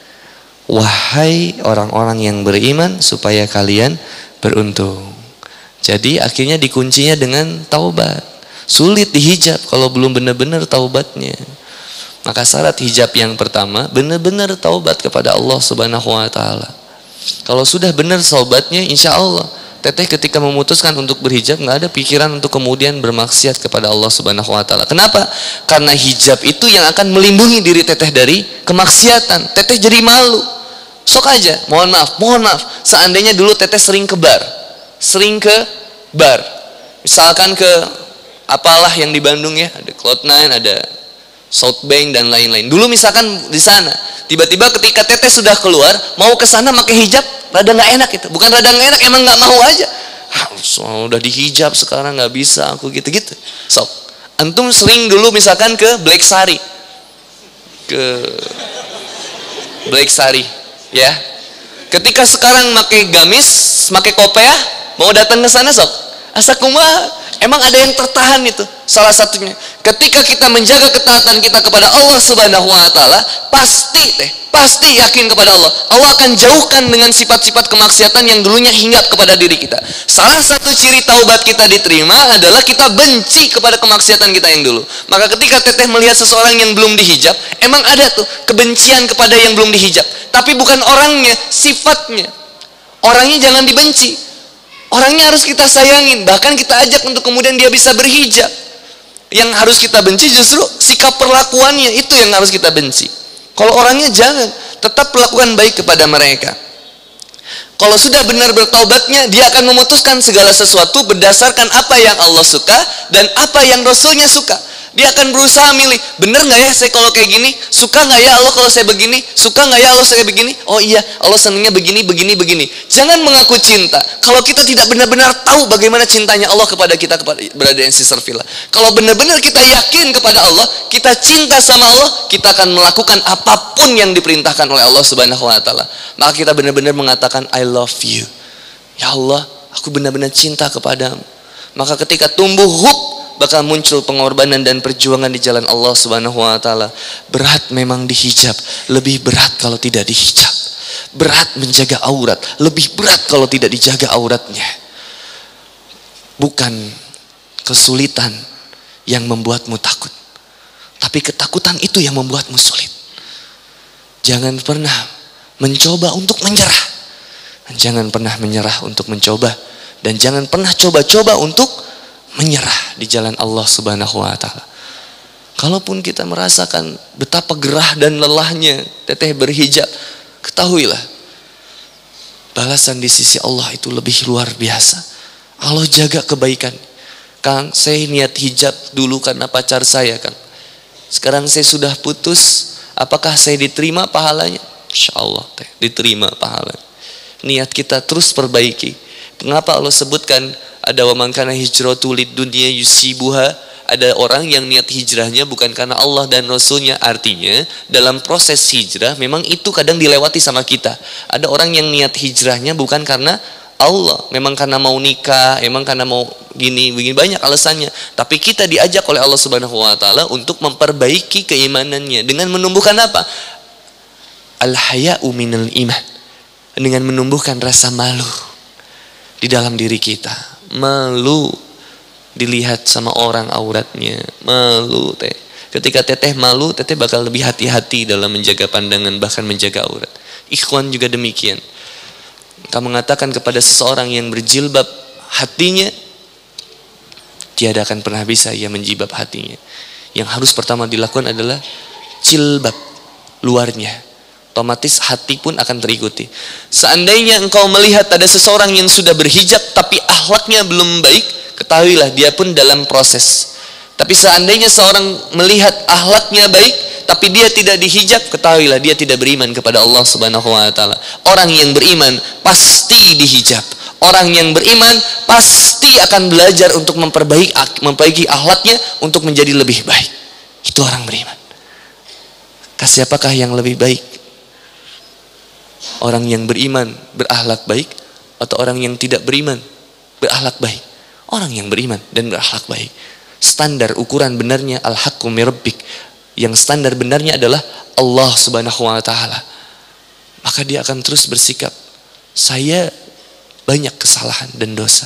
wahai orang-orang yang beriman supaya kalian beruntung. Jadi akhirnya dikuncinya dengan taubat. Sulit dihijab kalau belum benar-benar taubatnya. Maka syarat hijab yang pertama, benar-benar taubat kepada Allah Subhanahu wa Ta'ala. Kalau sudah benar taubatnya, insya Allah teteh ketika memutuskan untuk berhijab nggak ada pikiran untuk kemudian bermaksiat kepada Allah Subhanahu wa Ta'ala. Kenapa? Karena hijab itu yang akan melindungi diri teteh dari kemaksiatan. Teteh jadi malu. Sok aja, mohon maaf, mohon maaf. Seandainya dulu teteh sering ke bar, sering ke bar, misalkan ke apalah yang di Bandung ya, ada Cloud Nine, ada South Bank dan lain-lain. Dulu misalkan di sana, tiba-tiba ketika teteh sudah keluar, mau ke sana pakai hijab, rada nggak enak itu. Bukan rada nggak enak, emang nggak mau aja. Ah, so, udah dihijab sekarang nggak bisa aku gitu-gitu. So, antum sering dulu misalkan ke Black Sari, ke Black Sari, ya. Ketika sekarang pakai gamis, pakai kopiah, mau datang ke sana sok, asa kumaha? Emang ada yang tertahan itu. Salah satunya, ketika kita menjaga ketaatan kita kepada Allah Subhanahu wa Ta'ala, pasti teh, pasti yakin kepada Allah, Allah akan jauhkan dengan sifat-sifat kemaksiatan yang dulunya hinggap kepada diri kita. Salah satu ciri taubat kita diterima adalah kita benci kepada kemaksiatan kita yang dulu. Maka ketika teteh melihat seseorang yang belum dihijab, emang ada tuh kebencian kepada yang belum dihijab, tapi bukan orangnya, sifatnya. Orangnya jangan dibenci, orangnya harus kita sayangin, bahkan kita ajak untuk kemudian dia bisa berhijab. Yang harus kita benci justru sikap perlakuannya, itu yang harus kita benci. Kalau orangnya jangan, tetap perlakukan baik kepada mereka. Kalau sudah benar bertaubatnya, dia akan memutuskan segala sesuatu berdasarkan apa yang Allah suka dan apa yang Rasulnya suka. Dia akan berusaha milih, bener nggak ya saya kalau kayak gini? Suka nggak ya Allah kalau saya begini? Suka nggak ya Allah saya begini? Oh iya, Allah senangnya begini, begini, begini. Jangan mengaku cinta kalau kita tidak benar-benar tahu bagaimana cintanya Allah kepada kita, kepada berada yang Sister Villa. Kalau benar-benar kita yakin kepada Allah, kita cinta sama Allah, kita akan melakukan apapun yang diperintahkan oleh Allah Subhanahu Wa Taala. Maka kita benar-benar mengatakan I love you. Ya Allah, aku benar-benar cinta kepadamu. Maka ketika tumbuh hub, bakal muncul pengorbanan dan perjuangan di jalan Allah Subhanahu Wa Taala. Berat memang dihijab, lebih berat kalau tidak dihijab. Berat menjaga aurat, lebih berat kalau tidak dijaga auratnya. Bukan kesulitan yang membuatmu takut, tapi ketakutan itu yang membuatmu sulit. Jangan pernah mencoba untuk menyerah, dan jangan pernah menyerah untuk mencoba, dan jangan pernah coba-coba untuk menyerah di jalan Allah Subhanahu Wa Taala. Kalaupun kita merasakan betapa gerah dan lelahnya teteh berhijab, ketahuilah balasan di sisi Allah itu lebih luar biasa. Allah jaga kebaikan. Kang, saya niat hijab dulu karena pacar saya, Kang. Sekarang saya sudah putus, apakah saya diterima pahalanya? Insya Allah teh, diterima pahalanya. Niat kita terus perbaiki. Mengapa Allah sebutkan ada wa man kana hijratu lid dunya yusibuha? Ada orang yang niat hijrahnya bukan karena Allah dan Rasulnya. Artinya dalam proses hijrah memang itu kadang dilewati sama kita. Ada orang yang niat hijrahnya bukan karena Allah, memang karena mau nikah, memang karena mau gini, begini, banyak alasannya. Tapi kita diajak oleh Allah Subhanahu Wa Taala untuk memperbaiki keimanannya dengan menumbuhkan apa? Al-haya'u minal iman, dengan menumbuhkan rasa malu di dalam diri kita. Malu dilihat sama orang auratnya, malu teh. Ketika teteh malu, teteh bakal lebih hati-hati dalam menjaga pandangan, bahkan menjaga aurat. Ikhwan juga demikian. Kamu mengatakan kepada seseorang yang berjilbab hatinya, tiada akan pernah bisa ia menjilbab hatinya. Yang harus pertama dilakukan adalah jilbab luarnya. Otomatis hati pun akan terikuti. Seandainya engkau melihat ada seseorang yang sudah berhijab tapi akhlaknya belum baik, ketahuilah dia pun dalam proses. Tapi seandainya seorang melihat akhlaknya baik tapi dia tidak dihijab, ketahuilah dia tidak beriman kepada Allah Subhanahu Wa Taala. Orang yang beriman pasti dihijab. Orang yang beriman pasti akan belajar untuk memperbaiki memperbaiki akhlaknya untuk menjadi lebih baik. Itu orang beriman. Kasih apakah yang lebih baik? Orang yang beriman berakhlak baik atau orang yang tidak beriman berakhlak baik? Orang yang beriman dan berakhlak baik. Standar ukuran benarnya al-haqqu min rabbik. Yang standar benarnya adalah Allah Subhanahu Wa Taala. Maka dia akan terus bersikap, saya banyak kesalahan dan dosa.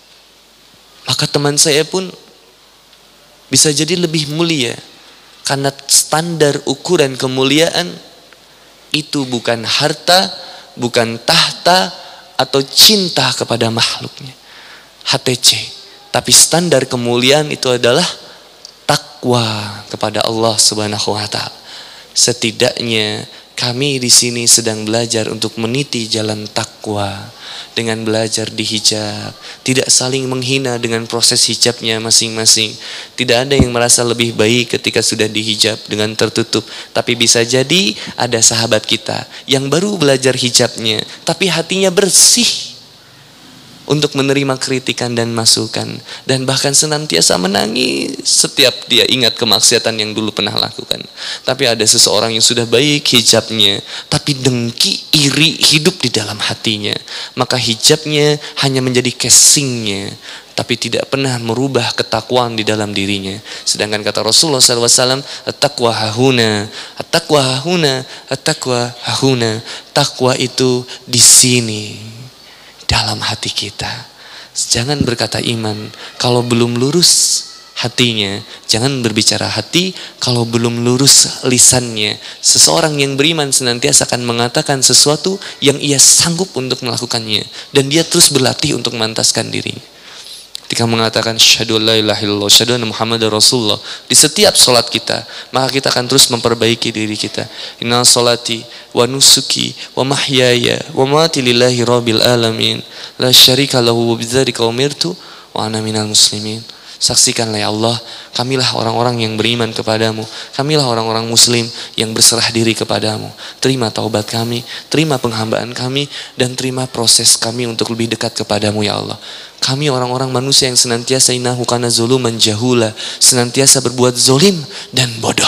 Maka teman saya pun bisa jadi lebih mulia karena standar ukuran kemuliaan itu bukan harta, bukan tahta atau cinta kepada makhluknya, H T C. Tapi standar kemuliaan itu adalah takwa kepada Allah Subhanahu Wa Taala. Setidaknya kami di sini sedang belajar untuk meniti jalan takwa dengan belajar dihijab, tidak saling menghina dengan proses hijabnya masing-masing. Tidak ada yang merasa lebih baik ketika sudah dihijab dengan tertutup. Tapi bisa jadi ada sahabat kita yang baru belajar hijabnya, tapi hatinya bersih untuk menerima kritikan dan masukan, dan bahkan senantiasa menangis setiap dia ingat kemaksiatan yang dulu pernah lakukan. Tapi ada seseorang yang sudah baik hijabnya, tapi dengki, iri hidup di dalam hatinya. Maka hijabnya hanya menjadi casingnya, tapi tidak pernah merubah ketakwaan di dalam dirinya. Sedangkan kata Rasulullah shallallahu alaihi wasallam, at-taqwa hahuna, at-taqwa hahuna, at-taqwa hahuna. Takwa itu di sini, dalam hati kita. Jangan berkata iman kalau belum lurus hatinya. Jangan berbicara hati kalau belum lurus lisannya. Seseorang yang beriman senantiasa akan mengatakan sesuatu yang ia sanggup untuk melakukannya, dan dia terus berlatih untuk memantaskan dirinya. Ketika mengatakan syahadu la ilaha illallah, syahadu anna Muhammadar Rasulullah di setiap solat kita, maka kita akan terus memperbaiki diri kita. Inna salati wa nusuki wa mahyaya wa mamati lillahi rabbil alamin la syarika lahu wa bidzalika umirtu wa ana minal muslimin. Saksikanlah ya Allah, kamilah orang-orang yang beriman kepadamu, kamilah orang-orang muslim yang berserah diri kepadamu. Terima taubat kami, terima penghambaan kami, dan terima proses kami untuk lebih dekat kepadamu ya Allah. Kami orang-orang manusia yang senantiasa innahu kana zuluman jahula, senantiasa berbuat zolim dan bodoh.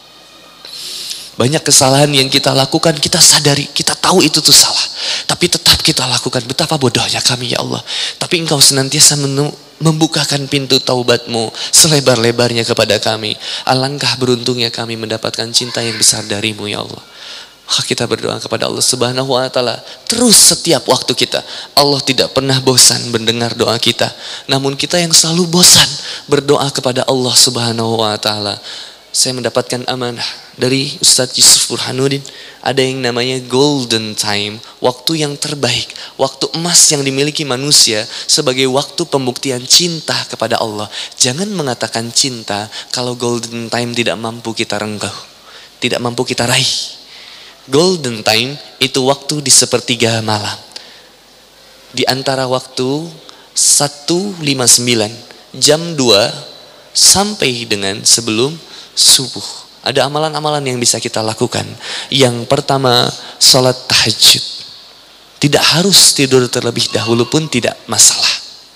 Banyak kesalahan yang kita lakukan, kita sadari, kita tahu itu tuh salah, tapi tetap kita lakukan. Betapa bodohnya kami ya Allah. Tapi Engkau senantiasa menu membukakan pintu taubat-Mu selebar-lebarnya kepada kami. Alangkah beruntungnya kami mendapatkan cinta yang besar dari-Mu ya Allah. Maka kita berdoa kepada Allah Subhanahu wa taala terus setiap waktu kita. Allah tidak pernah bosan mendengar doa kita. Namun kita yang selalu bosan berdoa kepada Allah Subhanahu wa taala. Saya mendapatkan amanah dari Ustadz Yusuf Burhanuddin. Ada yang namanya golden time, waktu yang terbaik, waktu emas yang dimiliki manusia sebagai waktu pembuktian cinta kepada Allah. Jangan mengatakan cinta kalau golden time tidak mampu kita rengkuh, tidak mampu kita raih. Golden time itu waktu di sepertiga malam. Di antara waktu satu lima puluh sembilan jam dua sampai dengan sebelum subuh. Ada amalan-amalan yang bisa kita lakukan. Yang pertama, sholat tahajud. Tidak harus tidur terlebih dahulu pun tidak masalah.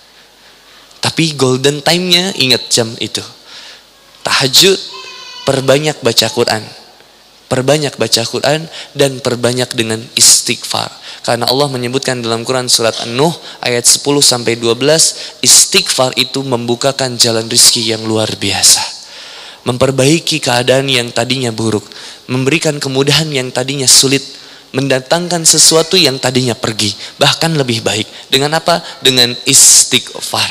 Tapi golden time-nya ingat jam itu. Tahajud, perbanyak baca Quran. Perbanyak baca Quran dan perbanyak dengan istighfar. Karena Allah menyebutkan dalam Quran surat An-Nuh ayat sepuluh sampai dua belas, istighfar itu membukakan jalan rizki yang luar biasa. Memperbaiki keadaan yang tadinya buruk, memberikan kemudahan yang tadinya sulit, mendatangkan sesuatu yang tadinya pergi, bahkan lebih baik. Dengan apa? Dengan istighfar.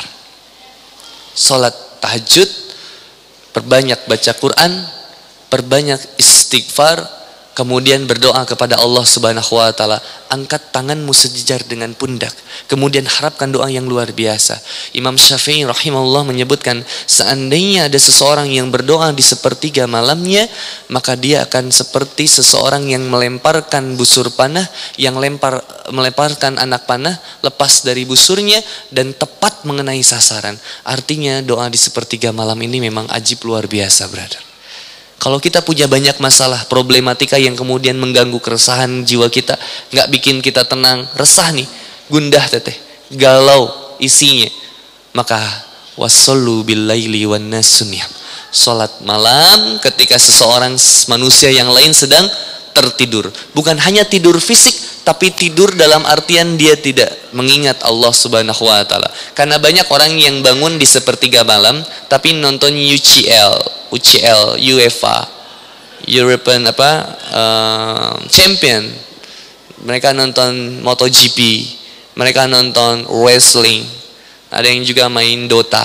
Salat tahajud, perbanyak baca Quran, perbanyak istighfar, kemudian berdoa kepada Allah Subhanahu wa taala. Angkat tanganmu sejajar dengan pundak, kemudian harapkan doa yang luar biasa. Imam Syafi'i rahimahullah menyebutkan, seandainya ada seseorang yang berdoa di sepertiga malamnya, maka dia akan seperti seseorang yang melemparkan busur panah, yang lempar melemparkan anak panah lepas dari busurnya dan tepat mengenai sasaran. Artinya doa di sepertiga malam ini memang ajib luar biasa, brother. Kalau kita punya banyak masalah, problematika yang kemudian mengganggu keresahan jiwa kita, nggak bikin kita tenang, resah nih, gundah teteh, galau isinya, maka wasallu billaili wan nasu niyam. Salat malam ketika seseorang manusia yang lain sedang tertidur. Bukan hanya tidur fisik, tapi tidur dalam artian dia tidak mengingat Allah Subhanahu wa taala. Karena banyak orang yang bangun di sepertiga malam tapi nonton U C L, U C L, UEFA, European apa uh, Champion. Mereka nonton MotoGP, mereka nonton wrestling. Ada yang juga main Dota.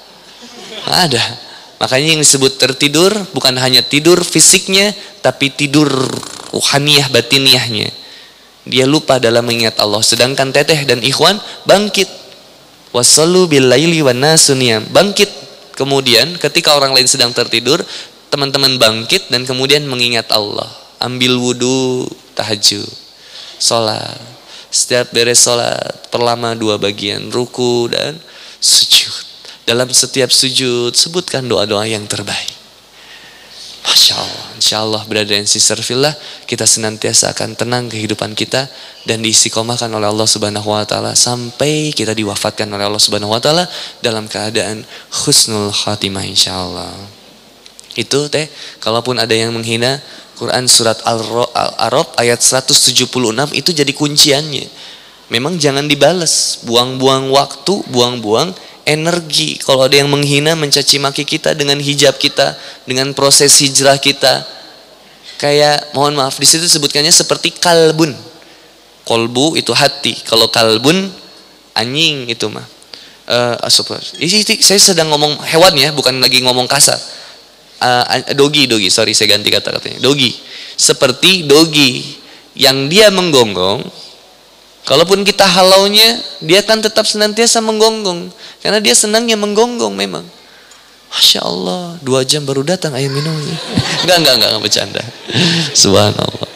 Ada. Makanya yang disebut tertidur bukan hanya tidur fisiknya, tapi tidur ruhaniyah batiniahnya. Dia lupa dalam mengingat Allah. Sedangkan teteh dan ikhwan bangkit. Wasallu billaili wan nasu niyam. Bangkit. Kemudian ketika orang lain sedang tertidur, teman-teman bangkit dan kemudian mengingat Allah. Ambil wudu, tahajud, sholat. Setiap beres sholat, perlama dua bagian, ruku dan sujud. Dalam setiap sujud, sebutkan doa-doa yang terbaik. Masya Allah, insya Allah brother and sister fillah, kita senantiasa akan tenang kehidupan kita dan diistiqomahkan oleh Allah Subhanahu wa taala sampai kita diwafatkan oleh Allah Subhanahu wa taala dalam keadaan husnul khatimah insya Allah. Itu teh, kalaupun ada yang menghina Quran surat Al-A'raf ayat seratus tujuh puluh enam itu jadi kunciannya. Memang jangan dibales, buang-buang waktu, buang-buang energi. Kalau ada yang menghina, mencaci maki kita dengan hijab kita, dengan proses hijrah kita, kayak mohon maaf di situ sebutkannya seperti kalbun. Kolbu itu hati, kalau kalbun anjing itu mah. Uh, saya sedang ngomong hewan ya, bukan lagi ngomong kasar. Uh, dogi, dogi, sorry saya ganti kata-katanya. Dogi, seperti dogi yang dia menggonggong. Kalaupun kita halaunya, dia akan tetap senantiasa menggonggong. Karena dia senangnya menggonggong memang. Masya Allah, dua jam baru datang air minumnya. Enggak, enggak, enggak, enggak bercanda. Subhanallah.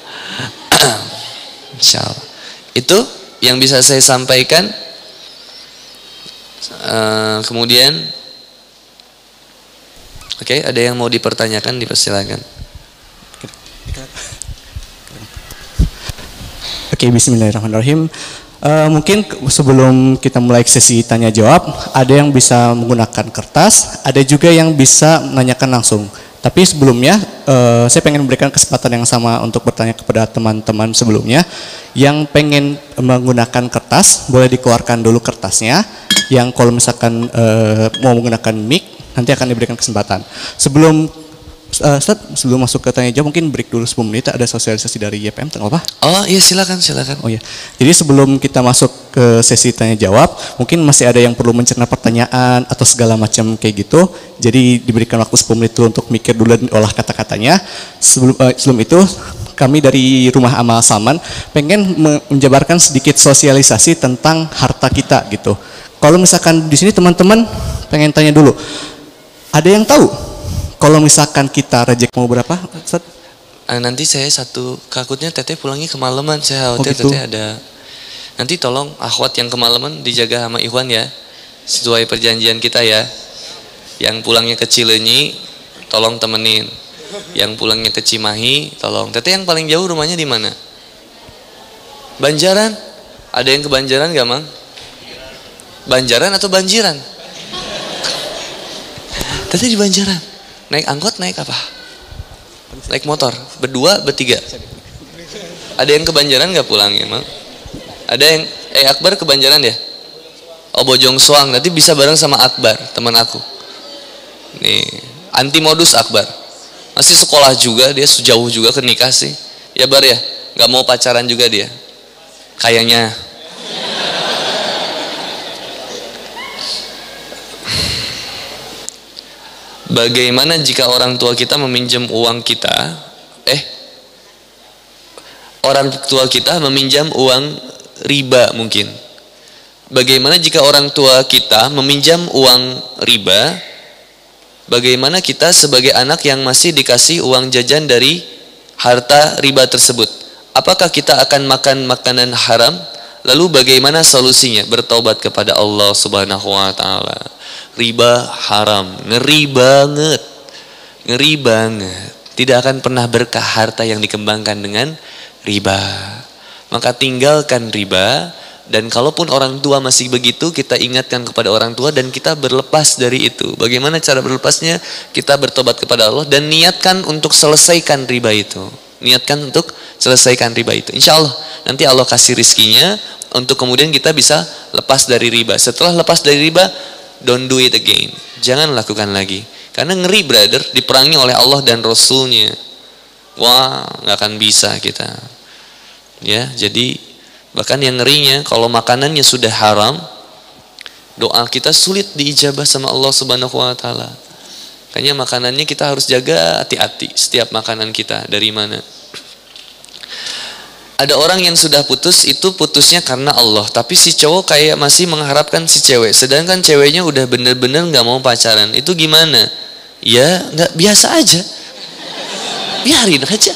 Insya Allah. Itu yang bisa saya sampaikan. Uh, kemudian, Oke, ada yang mau dipertanyakan, dipersilakan. Oke, bismillahirrahmanirrahim. Uh, mungkin sebelum kita mulai sesi tanya jawab, ada yang bisa menggunakan kertas, ada juga yang bisa menanyakan langsung. Tapi sebelumnya, uh, saya pengen memberikan kesempatan yang sama untuk bertanya kepada teman-teman sebelumnya. Yang pengen menggunakan kertas, boleh dikeluarkan dulu kertasnya. Yang kalau misalkan uh, mau menggunakan mic, nanti akan diberikan kesempatan. Sebelum uh, Ustaz, sebelum masuk ke tanya jawab, mungkin break dulu sepuluh menit, ada sosialisasi dari Y P M, tengok apa? Oh iya, silakan, silakan. Oh iya, jadi sebelum kita masuk ke sesi tanya jawab, mungkin masih ada yang perlu mencerna pertanyaan atau segala macam kayak gitu. Jadi diberikan waktu sepuluh menit dulu untuk mikir dulu dan olah kata-katanya. Sebelum, uh, sebelum itu, kami dari Rumah Amal Salman pengen menjabarkan sedikit sosialisasi tentang harta kita gitu. Kalau misalkan di sini teman-teman pengen tanya dulu, ada yang tahu kalau misalkan kita rejek mau berapa, Ustaz? Nanti saya satu, takutnya teteh pulangnya kemalaman, saya khawatir oh gitu. Teteh ada. Nanti tolong akhwat yang kemalaman dijaga sama Ikhwan ya, sesuai perjanjian kita ya. Yang pulangnya ke Cileunyi, tolong temenin. Yang pulangnya ke Cimahi, tolong. Teteh yang paling jauh rumahnya di mana? Banjaran? Ada yang ke Banjaran gak, Mang? Banjaran atau Banjiran? Teteh di Banjaran. Naik angkot, naik apa? Naik motor, berdua, bertiga. Ada yang ke Banjaran gak pulangnya, Mang? Ada yang, eh Akbar ke Banjaran ya? Oh Bojong Soang, nanti bisa bareng sama Akbar, teman aku. Nih, anti modus Akbar. Masih sekolah juga, dia sejauh juga ke nikah sih. Ya Bar ya, gak mau pacaran juga dia. Kayaknya. Bagaimana jika orang tua kita meminjam uang kita, eh, orang tua kita meminjam uang riba mungkin. Bagaimana jika orang tua kita meminjam uang riba? Bagaimana kita sebagai anak yang masih dikasih uang jajan dari harta riba tersebut? Apakah kita akan makan makanan haram? Lalu bagaimana solusinya? Bertaubat kepada Allah Subhanahu wa taala. Riba haram, ngeri banget. Ngeri banget. Tidak akan pernah berkah harta yang dikembangkan dengan riba. Maka tinggalkan riba. Dan kalaupun orang tua masih begitu, kita ingatkan kepada orang tua dan kita berlepas dari itu. Bagaimana cara berlepasnya? Kita bertobat kepada Allah dan niatkan untuk selesaikan riba itu. Niatkan untuk selesaikan riba itu. Insya Allah nanti Allah kasih rizkinya untuk kemudian kita bisa lepas dari riba. Setelah lepas dari riba, don't do it again. Jangan lakukan lagi. Karena ngeri brother, diperangi oleh Allah dan Rasulnya. Wah, nggak akan bisa kita. Ya, jadi bahkan yang ngerinya kalau makanannya sudah haram, doa kita sulit diijabah sama Allah Subhanahu wa taala. Kayaknya makanannya kita harus jaga hati-hati setiap makanan kita dari mana. Ada orang yang sudah putus, itu putusnya karena Allah, tapi si cowok kayak masih mengharapkan si cewek, sedangkan ceweknya udah bener-bener nggak mau pacaran. Itu gimana? Ya nggak, biasa aja, biarin aja.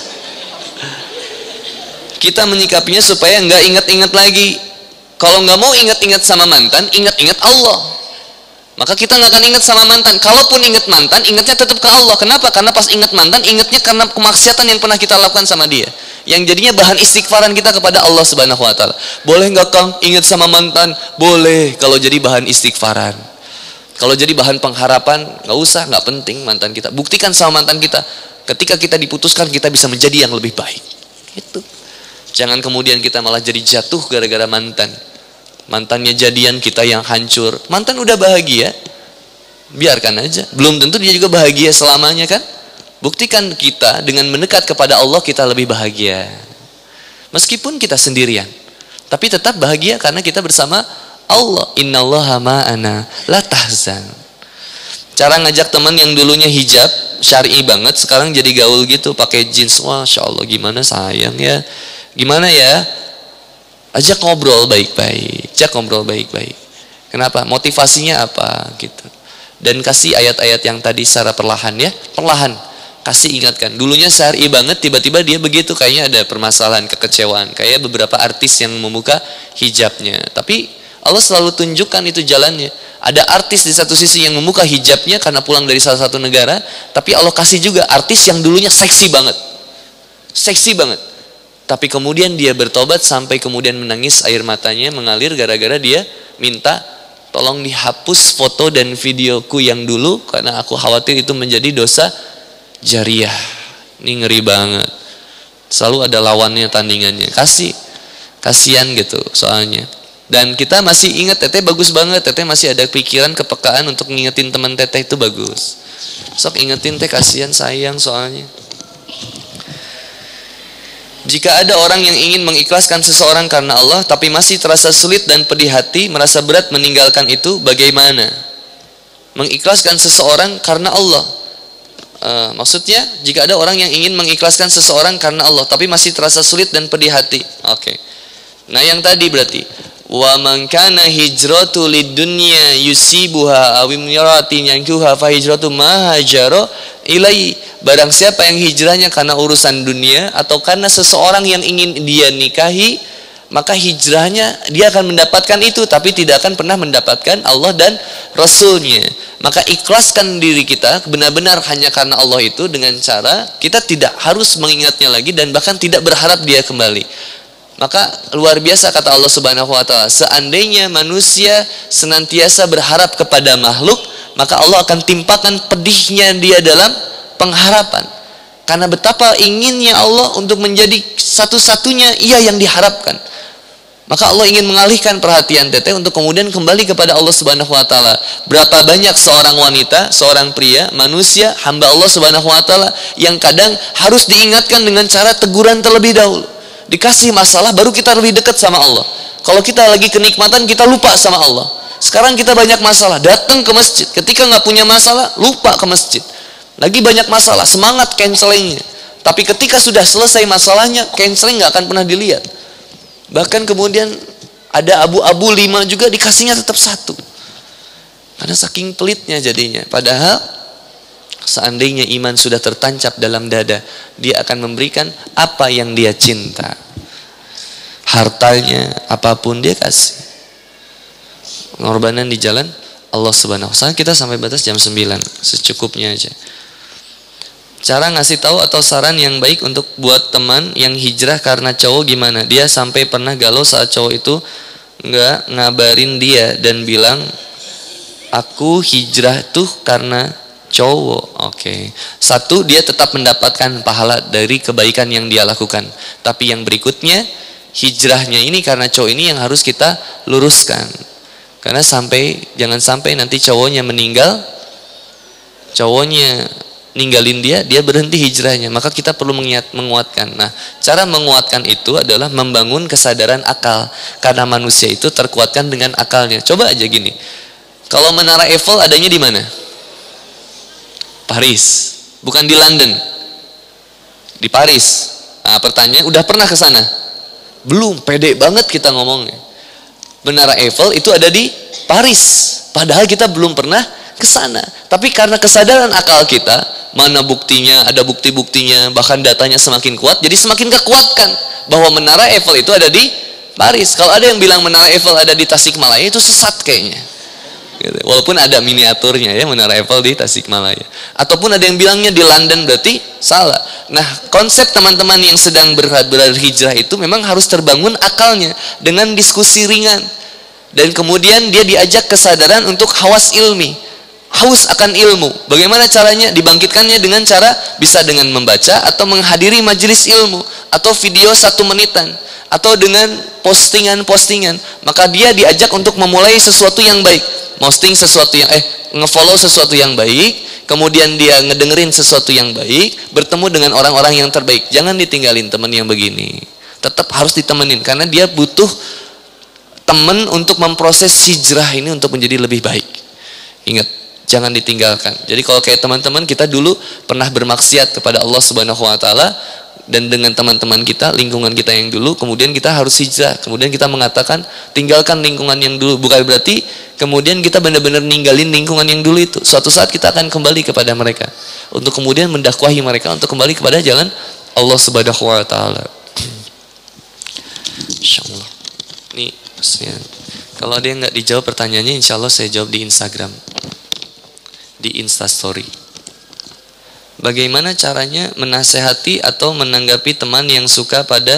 Kita menyikapinya supaya nggak ingat-ingat lagi. Kalau nggak mau ingat-ingat sama mantan, ingat-ingat Allah. Maka kita nggak akan ingat sama mantan. Kalaupun ingat mantan, ingatnya tetap ke Allah. Kenapa? Karena pas ingat mantan, ingatnya karena kemaksiatan yang pernah kita lakukan sama dia. Yang jadinya bahan istighfaran kita kepada Allah Subhanahu wa taala. Boleh nggak Kang ingat sama mantan? Boleh kalau jadi bahan istighfaran. Kalau jadi bahan pengharapan, nggak usah, nggak penting mantan kita. Buktikan sama mantan kita. Ketika kita diputuskan, kita bisa menjadi yang lebih baik. Itu. Jangan kemudian kita malah jadi jatuh gara-gara mantan. Mantannya jadian, kita yang hancur. Mantan udah bahagia, biarkan aja. Belum tentu dia juga bahagia selamanya kan. Buktikan kita dengan mendekat kepada Allah, kita lebih bahagia. Meskipun kita sendirian, tapi tetap bahagia karena kita bersama Allah. Innallaha ma'ana la tahzan. Cara ngajak teman yang dulunya hijab syar'i banget, sekarang jadi gaul gitu, pakai jeans. Wah, Masya Allah, gimana sayang ya. Gimana ya? Ajak ngobrol baik-baik, ajak ngobrol baik-baik. Kenapa? Motivasinya apa gitu. Dan kasih ayat-ayat yang tadi secara perlahan ya, perlahan. Kasih ingatkan. Dulunya syar'i banget, tiba-tiba dia begitu, kayaknya ada permasalahan, kekecewaan. Kayak beberapa artis yang membuka hijabnya. Tapi Allah selalu tunjukkan itu jalannya. Ada artis di satu sisi yang membuka hijabnya karena pulang dari salah satu negara, tapi Allah kasih juga artis yang dulunya seksi banget. Seksi banget. Tapi kemudian dia bertobat sampai kemudian menangis, air matanya mengalir gara-gara dia minta tolong dihapus foto dan videoku yang dulu karena aku khawatir itu menjadi dosa jariah. Ini ngeri banget. Selalu ada lawannya tandingannya. Kasih. Kasihan gitu soalnya. Dan kita masih ingat Teteh bagus banget. Teteh masih ada pikiran kepekaan untuk ngingetin teman Teteh itu bagus. Sok ingetin Teh, kasihan sayang soalnya. Jika ada orang yang ingin mengikhlaskan seseorang karena Allah tapi masih terasa sulit dan pedih hati, merasa berat meninggalkan itu, bagaimana? Mengikhlaskan seseorang karena Allah. Uh, maksudnya jika ada orang yang ingin mengikhlaskan seseorang karena Allah tapi masih terasa sulit dan pedih hati. Oke. Okay. Nah, yang tadi berarti wa man kana hijratu lidunya yusibuha aw imratin yankuha fa hijratu ma hajara ilai. Barang siapa yang hijrahnya karena urusan dunia atau karena seseorang yang ingin dia nikahi, maka hijrahnya dia akan mendapatkan itu tapi tidak akan pernah mendapatkan Allah dan Rasulnya. Maka ikhlaskan diri kita benar-benar hanya karena Allah itu dengan cara kita tidak harus mengingatnya lagi dan bahkan tidak berharap dia kembali. Maka luar biasa kata Allah Subhanahu wa taala, seandainya manusia senantiasa berharap kepada makhluk, maka Allah akan timpakan pedihnya dia dalam pengharapan. Karena betapa inginnya Allah untuk menjadi satu-satunya ia yang diharapkan. Maka Allah ingin mengalihkan perhatian Teteh untuk kemudian kembali kepada Allah Subhanahu wa taala. Berapa banyak seorang wanita, seorang pria, manusia, hamba Allah Subhanahu wa taala yang kadang harus diingatkan dengan cara teguran terlebih dahulu. Dikasih masalah baru kita lebih dekat sama Allah. Kalau kita lagi kenikmatan kita lupa sama Allah. Sekarang kita banyak masalah, datang ke masjid. Ketika nggak punya masalah, lupa ke masjid. Lagi banyak masalah, semangat cancelingnya. Tapi ketika sudah selesai masalahnya, canceling nggak akan pernah dilihat. Bahkan kemudian ada abu-abu lima juga dikasihnya tetap satu. Karena saking pelitnya jadinya. Padahal seandainya iman sudah tertancap dalam dada, dia akan memberikan apa yang dia cinta. Hartanya, apapun dia kasih. Pengorbanan di jalan Allah Subhanahu wa taala. Kita sampai batas jam sembilan, secukupnya aja. Cara ngasih tahu atau saran yang baik untuk buat teman yang hijrah karena cowok gimana? Dia sampai pernah galau saat cowok itu nggak ngabarin dia dan bilang, aku hijrah tuh karena cowok. Oke. Okay. Satu, dia tetap mendapatkan pahala dari kebaikan yang dia lakukan. Tapi yang berikutnya, hijrahnya ini karena cowok ini yang harus kita luruskan. Karena sampai jangan sampai nanti cowoknya meninggal, cowoknya ninggalin dia, dia berhenti hijrahnya. Maka kita perlu menguatkan. Nah, cara menguatkan itu adalah membangun kesadaran akal. Karena manusia itu terkuatkan dengan akalnya. Coba aja gini. Kalau menara Eiffel adanya di mana? Paris, bukan di London, di Paris. Nah, pertanyaan, udah pernah ke sana? Belum, pede banget kita ngomongnya. Menara Eiffel itu ada di Paris, padahal kita belum pernah ke sana. Tapi karena kesadaran akal kita, mana buktinya, ada bukti-buktinya, bahkan datanya semakin kuat, jadi semakin kekuatkan bahwa Menara Eiffel itu ada di Paris. Kalau ada yang bilang Menara Eiffel ada di Tasikmalaya, itu sesat kayaknya. Walaupun ada miniaturnya ya, Menara Eiffel di Tasikmalaya. Ataupun ada yang bilangnya di London, berarti salah. Nah, konsep teman-teman yang sedang berhijrah itu memang harus terbangun akalnya dengan diskusi ringan. Dan kemudian dia diajak kesadaran untuk hawas ilmi, haus akan ilmu. Bagaimana caranya? Dibangkitkannya dengan cara bisa dengan membaca atau menghadiri majelis ilmu atau video satu menitan atau dengan postingan-postingan. Maka dia diajak untuk memulai sesuatu yang baik. Posting sesuatu yang eh ngefollow sesuatu yang baik, kemudian dia ngedengerin sesuatu yang baik, bertemu dengan orang-orang yang terbaik. Jangan ditinggalin teman yang begini. Tetap harus ditemenin karena dia butuh teman untuk memproses hijrah ini untuk menjadi lebih baik. Ingat, jangan ditinggalkan. Jadi kalau kayak teman-teman kita dulu pernah bermaksiat kepada Allah Subhanahu wa taala, dan dengan teman-teman kita, lingkungan kita yang dulu, kemudian kita harus hijrah. Kemudian kita mengatakan tinggalkan lingkungan yang dulu, bukan berarti kemudian kita benar-benar ninggalin lingkungan yang dulu itu. Suatu saat kita akan kembali kepada mereka untuk kemudian mendakwahi mereka untuk kembali kepada jalan Allah Subhanahu wa taala. Insyaallah. Ini maksudnya Kalau ada yang nggak dijawab pertanyaannya, insya Allah saya jawab di Instagram, di Instastory. Bagaimana caranya menasehati atau menanggapi teman yang suka pada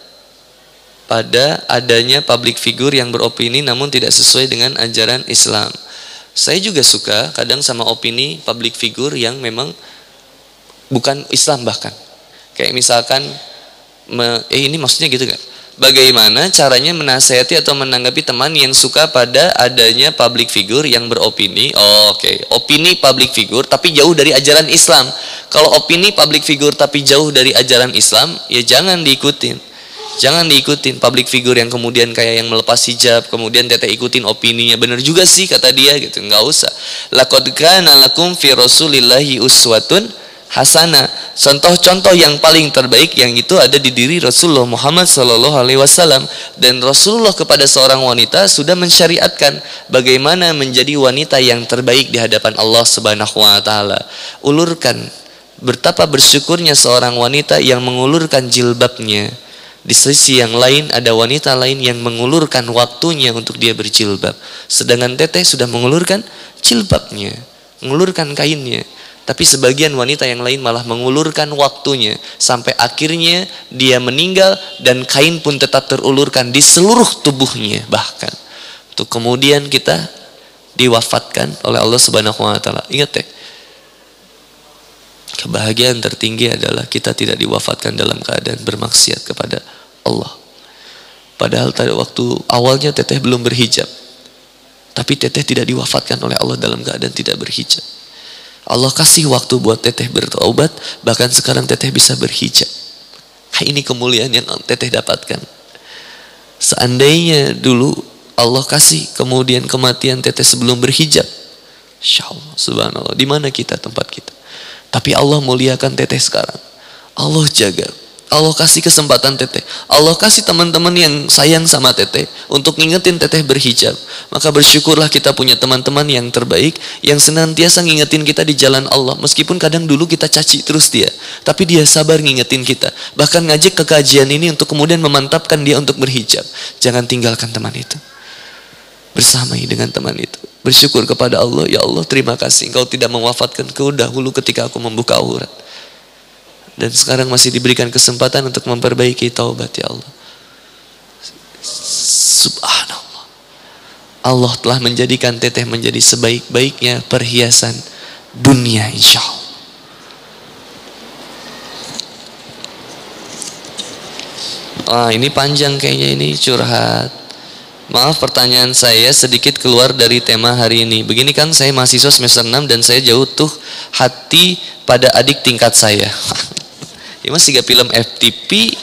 pada adanya public figure yang beropini namun tidak sesuai dengan ajaran Islam? Saya juga suka kadang sama opini public figure yang memang bukan Islam bahkan. Kayak misalkan, me, eh ini maksudnya gitu kan? Bagaimana caranya menasehati atau menanggapi teman yang suka pada adanya public figure yang beropini? Oh, oke, okay. Opini public figure tapi jauh dari ajaran Islam. Kalau opini public figure tapi jauh dari ajaran Islam, ya jangan diikutin. Jangan diikutin public figure yang kemudian kayak yang melepas hijab, kemudian teteh ikutin opininya. Bener juga sih kata dia gitu, nggak usah. Laqad kana lakum fi rasulillahi uswatun hasanah. Contoh-contoh yang paling terbaik yang itu ada di diri Rasulullah Muhammad Sallallahu Alaihi Wasallam. Dan Rasulullah kepada seorang wanita sudah mensyariatkan bagaimana menjadi wanita yang terbaik di hadapan Allah Subhanahu Wa Taala. Ulurkan, betapa bersyukurnya seorang wanita yang mengulurkan jilbabnya. Di sisi yang lain ada wanita lain yang mengulurkan waktunya untuk dia berjilbab. Sedangkan teteh sudah mengulurkan jilbabnya, mengulurkan kainnya. Tapi sebagian wanita yang lain malah mengulurkan waktunya sampai akhirnya dia meninggal dan kain pun tetap terulurkan di seluruh tubuhnya bahkan. Untuk kemudian kita diwafatkan oleh Allah Subhanahu Wa Taala. Ingat ya, kebahagiaan tertinggi adalah kita tidak diwafatkan dalam keadaan bermaksiat kepada Allah. Padahal tadi waktu awalnya teteh belum berhijab, tapi teteh tidak diwafatkan oleh Allah dalam keadaan tidak berhijab. Allah kasih waktu buat teteh bertaubat, bahkan sekarang teteh bisa berhijab. Ini kemuliaan yang teteh dapatkan. Seandainya dulu Allah kasih kemudian kematian teteh sebelum berhijab, Insya Allah, subhanallah, di mana kita tempat kita? Tapi Allah muliakan teteh sekarang. Allah jaga. Allah kasih kesempatan teteh. Allah kasih teman-teman yang sayang sama teteh untuk ngingetin teteh berhijab. Maka bersyukurlah kita punya teman-teman yang terbaik yang senantiasa ngingetin kita di jalan Allah. Meskipun kadang dulu kita caci terus dia, tapi dia sabar ngingetin kita. Bahkan ngajak ke kajian ini untuk kemudian memantapkan dia untuk berhijab. Jangan tinggalkan teman itu. Bersamai dengan teman itu. Bersyukur kepada Allah, ya Allah terima kasih Engkau tidak mewafatkanku dahulu ketika aku membuka aurat. Dan sekarang masih diberikan kesempatan untuk memperbaiki taubat, ya Allah. Subhanallah. Allah telah menjadikan teteh menjadi sebaik-baiknya perhiasan dunia, insya Allah. Ah, ini panjang kayaknya, ini curhat. Maaf pertanyaan saya sedikit keluar dari tema hari ini. Begini Kang, saya mahasiswa semester enam dan saya jauh tuh hati pada adik tingkat saya. Ini masih gak film F T P.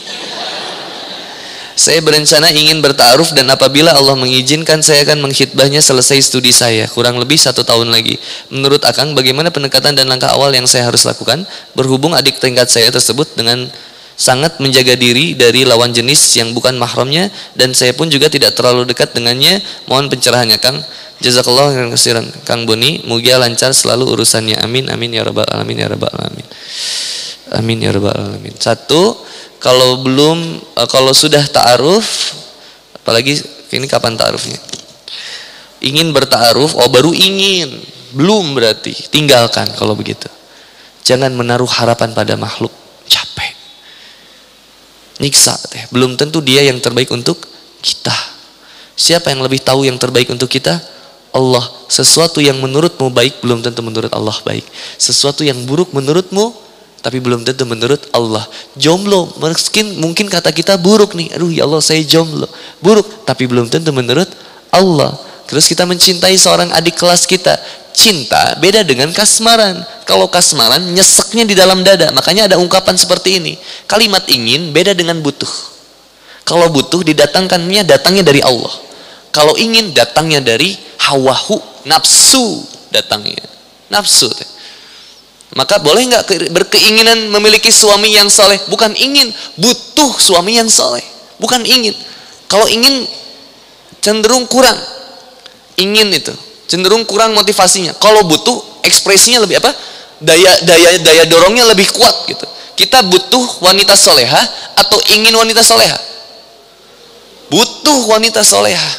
Saya berencana ingin bertaaruf dan apabila Allah mengizinkan saya akan mengkhitbahnya selesai studi saya. Kurang lebih satu tahun lagi. Menurut Akang bagaimana pendekatan dan langkah awal yang saya harus lakukan? Berhubung adik tingkat saya tersebut dengan sangat menjaga diri dari lawan jenis yang bukan mahramnya dan saya pun juga tidak terlalu dekat dengannya. Mohon pencerahannya Kang. Jazakallah khairan katsiran Kang Boni, mugia lancar selalu urusannya. Amin amin ya rabbal alamin ya rabbal alamin. Amin ya rabbal alamin. Satu, kalau belum kalau sudah ta'aruf, apalagi ini kapan ta'arufnya? Ingin berta'aruf, oh baru ingin, belum berarti tinggalkan kalau begitu. Jangan menaruh harapan pada makhluk, capek. Nyiksa teh. Belum tentu dia yang terbaik untuk kita. Siapa yang lebih tahu yang terbaik untuk kita? Allah. Sesuatu yang menurutmu baik belum tentu menurut Allah baik. Sesuatu yang buruk menurutmu tapi belum tentu menurut Allah. Jomblo, mungkin mungkin kata kita buruk nih. Aduh ya Allah saya jomblo. Buruk, tapi belum tentu menurut Allah. Terus kita mencintai seorang adik kelas kita. Cinta beda dengan kasmaran. Kalau kasmaran nyeseknya di dalam dada. Makanya ada ungkapan seperti ini. Kalimat ingin beda dengan butuh. Kalau butuh didatangkannya datangnya dari Allah. Kalau ingin datangnya dari hawahu, nafsu datangnya. Nafsu. Maka boleh nggak berkeinginan memiliki suami yang soleh? Bukan ingin, butuh suami yang soleh. Bukan ingin. Kalau ingin cenderung kurang. Ingin itu cenderung kurang motivasinya. Kalau butuh ekspresinya lebih apa? Daya daya daya dorongnya lebih kuat gitu. Kita butuh wanita soleha atau ingin wanita soleha? Butuh wanita soleha.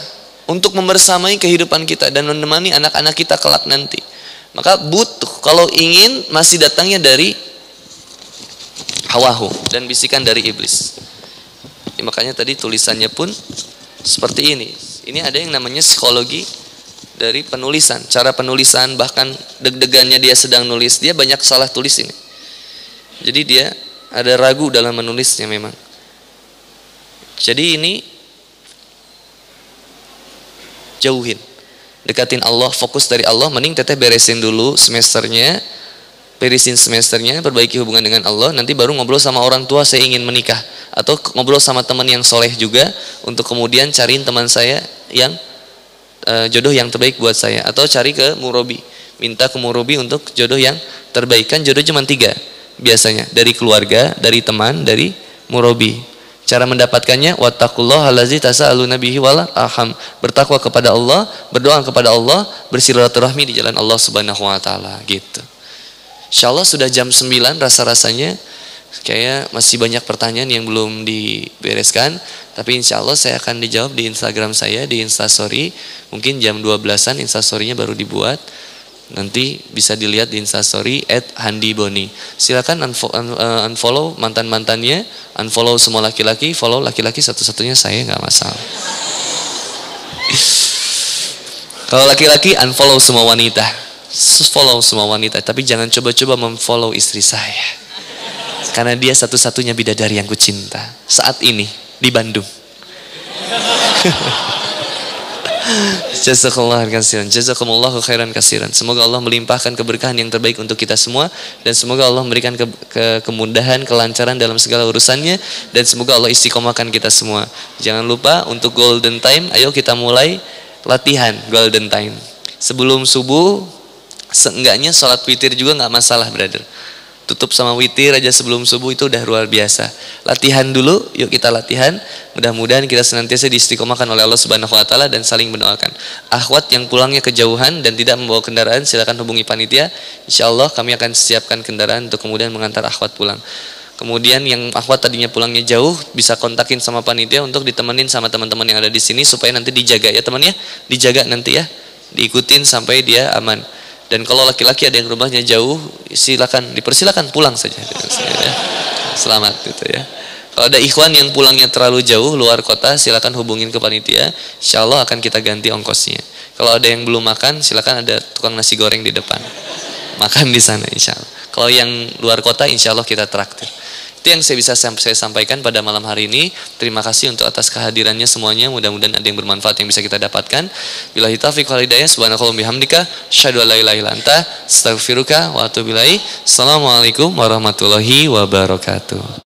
untuk membersamai kehidupan kita dan menemani anak-anak kita kelak nanti. Maka butuh, kalau ingin masih datangnya dari hawahu dan bisikan dari iblis. Ya, makanya tadi tulisannya pun seperti ini. Ini ada yang namanya psikologi dari penulisan, cara penulisan, bahkan deg-degannya dia sedang nulis, dia banyak salah tulis ini. Jadi dia ada ragu dalam menulisnya memang. Jadi ini jauhin, dekatin Allah, fokus dari Allah. Mending teteh beresin dulu semesternya, beresin semesternya, perbaiki hubungan dengan Allah. Nanti baru ngobrol sama orang tua, saya ingin menikah, atau ngobrol sama teman yang soleh juga, untuk kemudian cariin teman saya yang uh, jodoh yang terbaik buat saya, atau cari ke murabi, minta ke murabi untuk jodoh yang terbaik. Kan jodoh cuma tiga biasanya, dari keluarga, dari teman, dari murabi. Cara mendapatkannya, wattaqullaha allazi tasaaluna bihi wal arham. Bertakwa kepada Allah, berdoa kepada Allah, bersilaturahmi di jalan Allah Subhanahu wa taala gitu. Insyaallah sudah jam sembilan, rasa-rasanya kayak masih banyak pertanyaan yang belum dibereskan, tapi insyaallah saya akan dijawab di Instagram saya, di Instastory. Mungkin jam dua belasan Instastory-nya baru dibuat. Nanti bisa dilihat di Instastory at handiboni. Silakan unfollow mantan-mantannya, unfollow semua laki-laki, follow laki-laki satu-satunya saya, nggak masalah. Kalau laki-laki unfollow semua wanita, follow semua wanita, tapi jangan coba-coba memfollow istri saya, karena dia satu-satunya bidadari yang kucinta saat ini di Bandung. Jazakallahu khairan, jazakumullahu khairan katsiran. Semoga Allah melimpahkan keberkahan yang terbaik untuk kita semua, dan semoga Allah memberikan ke, ke, kemudahan, kelancaran dalam segala urusannya, dan semoga Allah istiqomahkan kita semua. Jangan lupa untuk golden time, ayo kita mulai latihan golden time. Sebelum subuh, seenggaknya sholat witir juga nggak masalah, brother. Tutup sama witir aja sebelum subuh itu udah luar biasa. Latihan dulu, yuk kita latihan. Mudah-mudahan kita senantiasa diistiqomahkan oleh Allah Subhanahu wa taala dan saling mendoakan. Akhwat yang pulangnya kejauhan dan tidak membawa kendaraan, silakan hubungi panitia. Insyaallah kami akan siapkan kendaraan untuk kemudian mengantar akhwat pulang. Kemudian yang akhwat tadinya pulangnya jauh, bisa kontakin sama panitia untuk ditemenin sama teman-teman yang ada di sini supaya nanti dijaga ya teman ya. Dijaga nanti ya. Diikutin sampai dia aman. Dan kalau laki-laki ada yang rumahnya jauh, silakan dipersilakan pulang saja. Selamat gitu ya. Kalau ada ikhwan yang pulangnya terlalu jauh luar kota, silakan hubungin ke panitia. Insya Allah akan kita ganti ongkosnya. Kalau ada yang belum makan, silakan ada tukang nasi goreng di depan. Makan di sana insya Allah. Kalau yang luar kota, insya Allah kita traktir. Itu yang saya bisa saya sampaikan pada malam hari ini. Terima kasih untuk atas kehadirannya semuanya. Mudah-mudahan ada yang bermanfaat yang bisa kita dapatkan. Billahi taufiq wal hidayah. Subhanakallahumma bihamdika, asyhadu an la ilaha illa anta, astaghfiruka wa atubu ilaik. Assalamualaikum warahmatullahi wabarakatuh.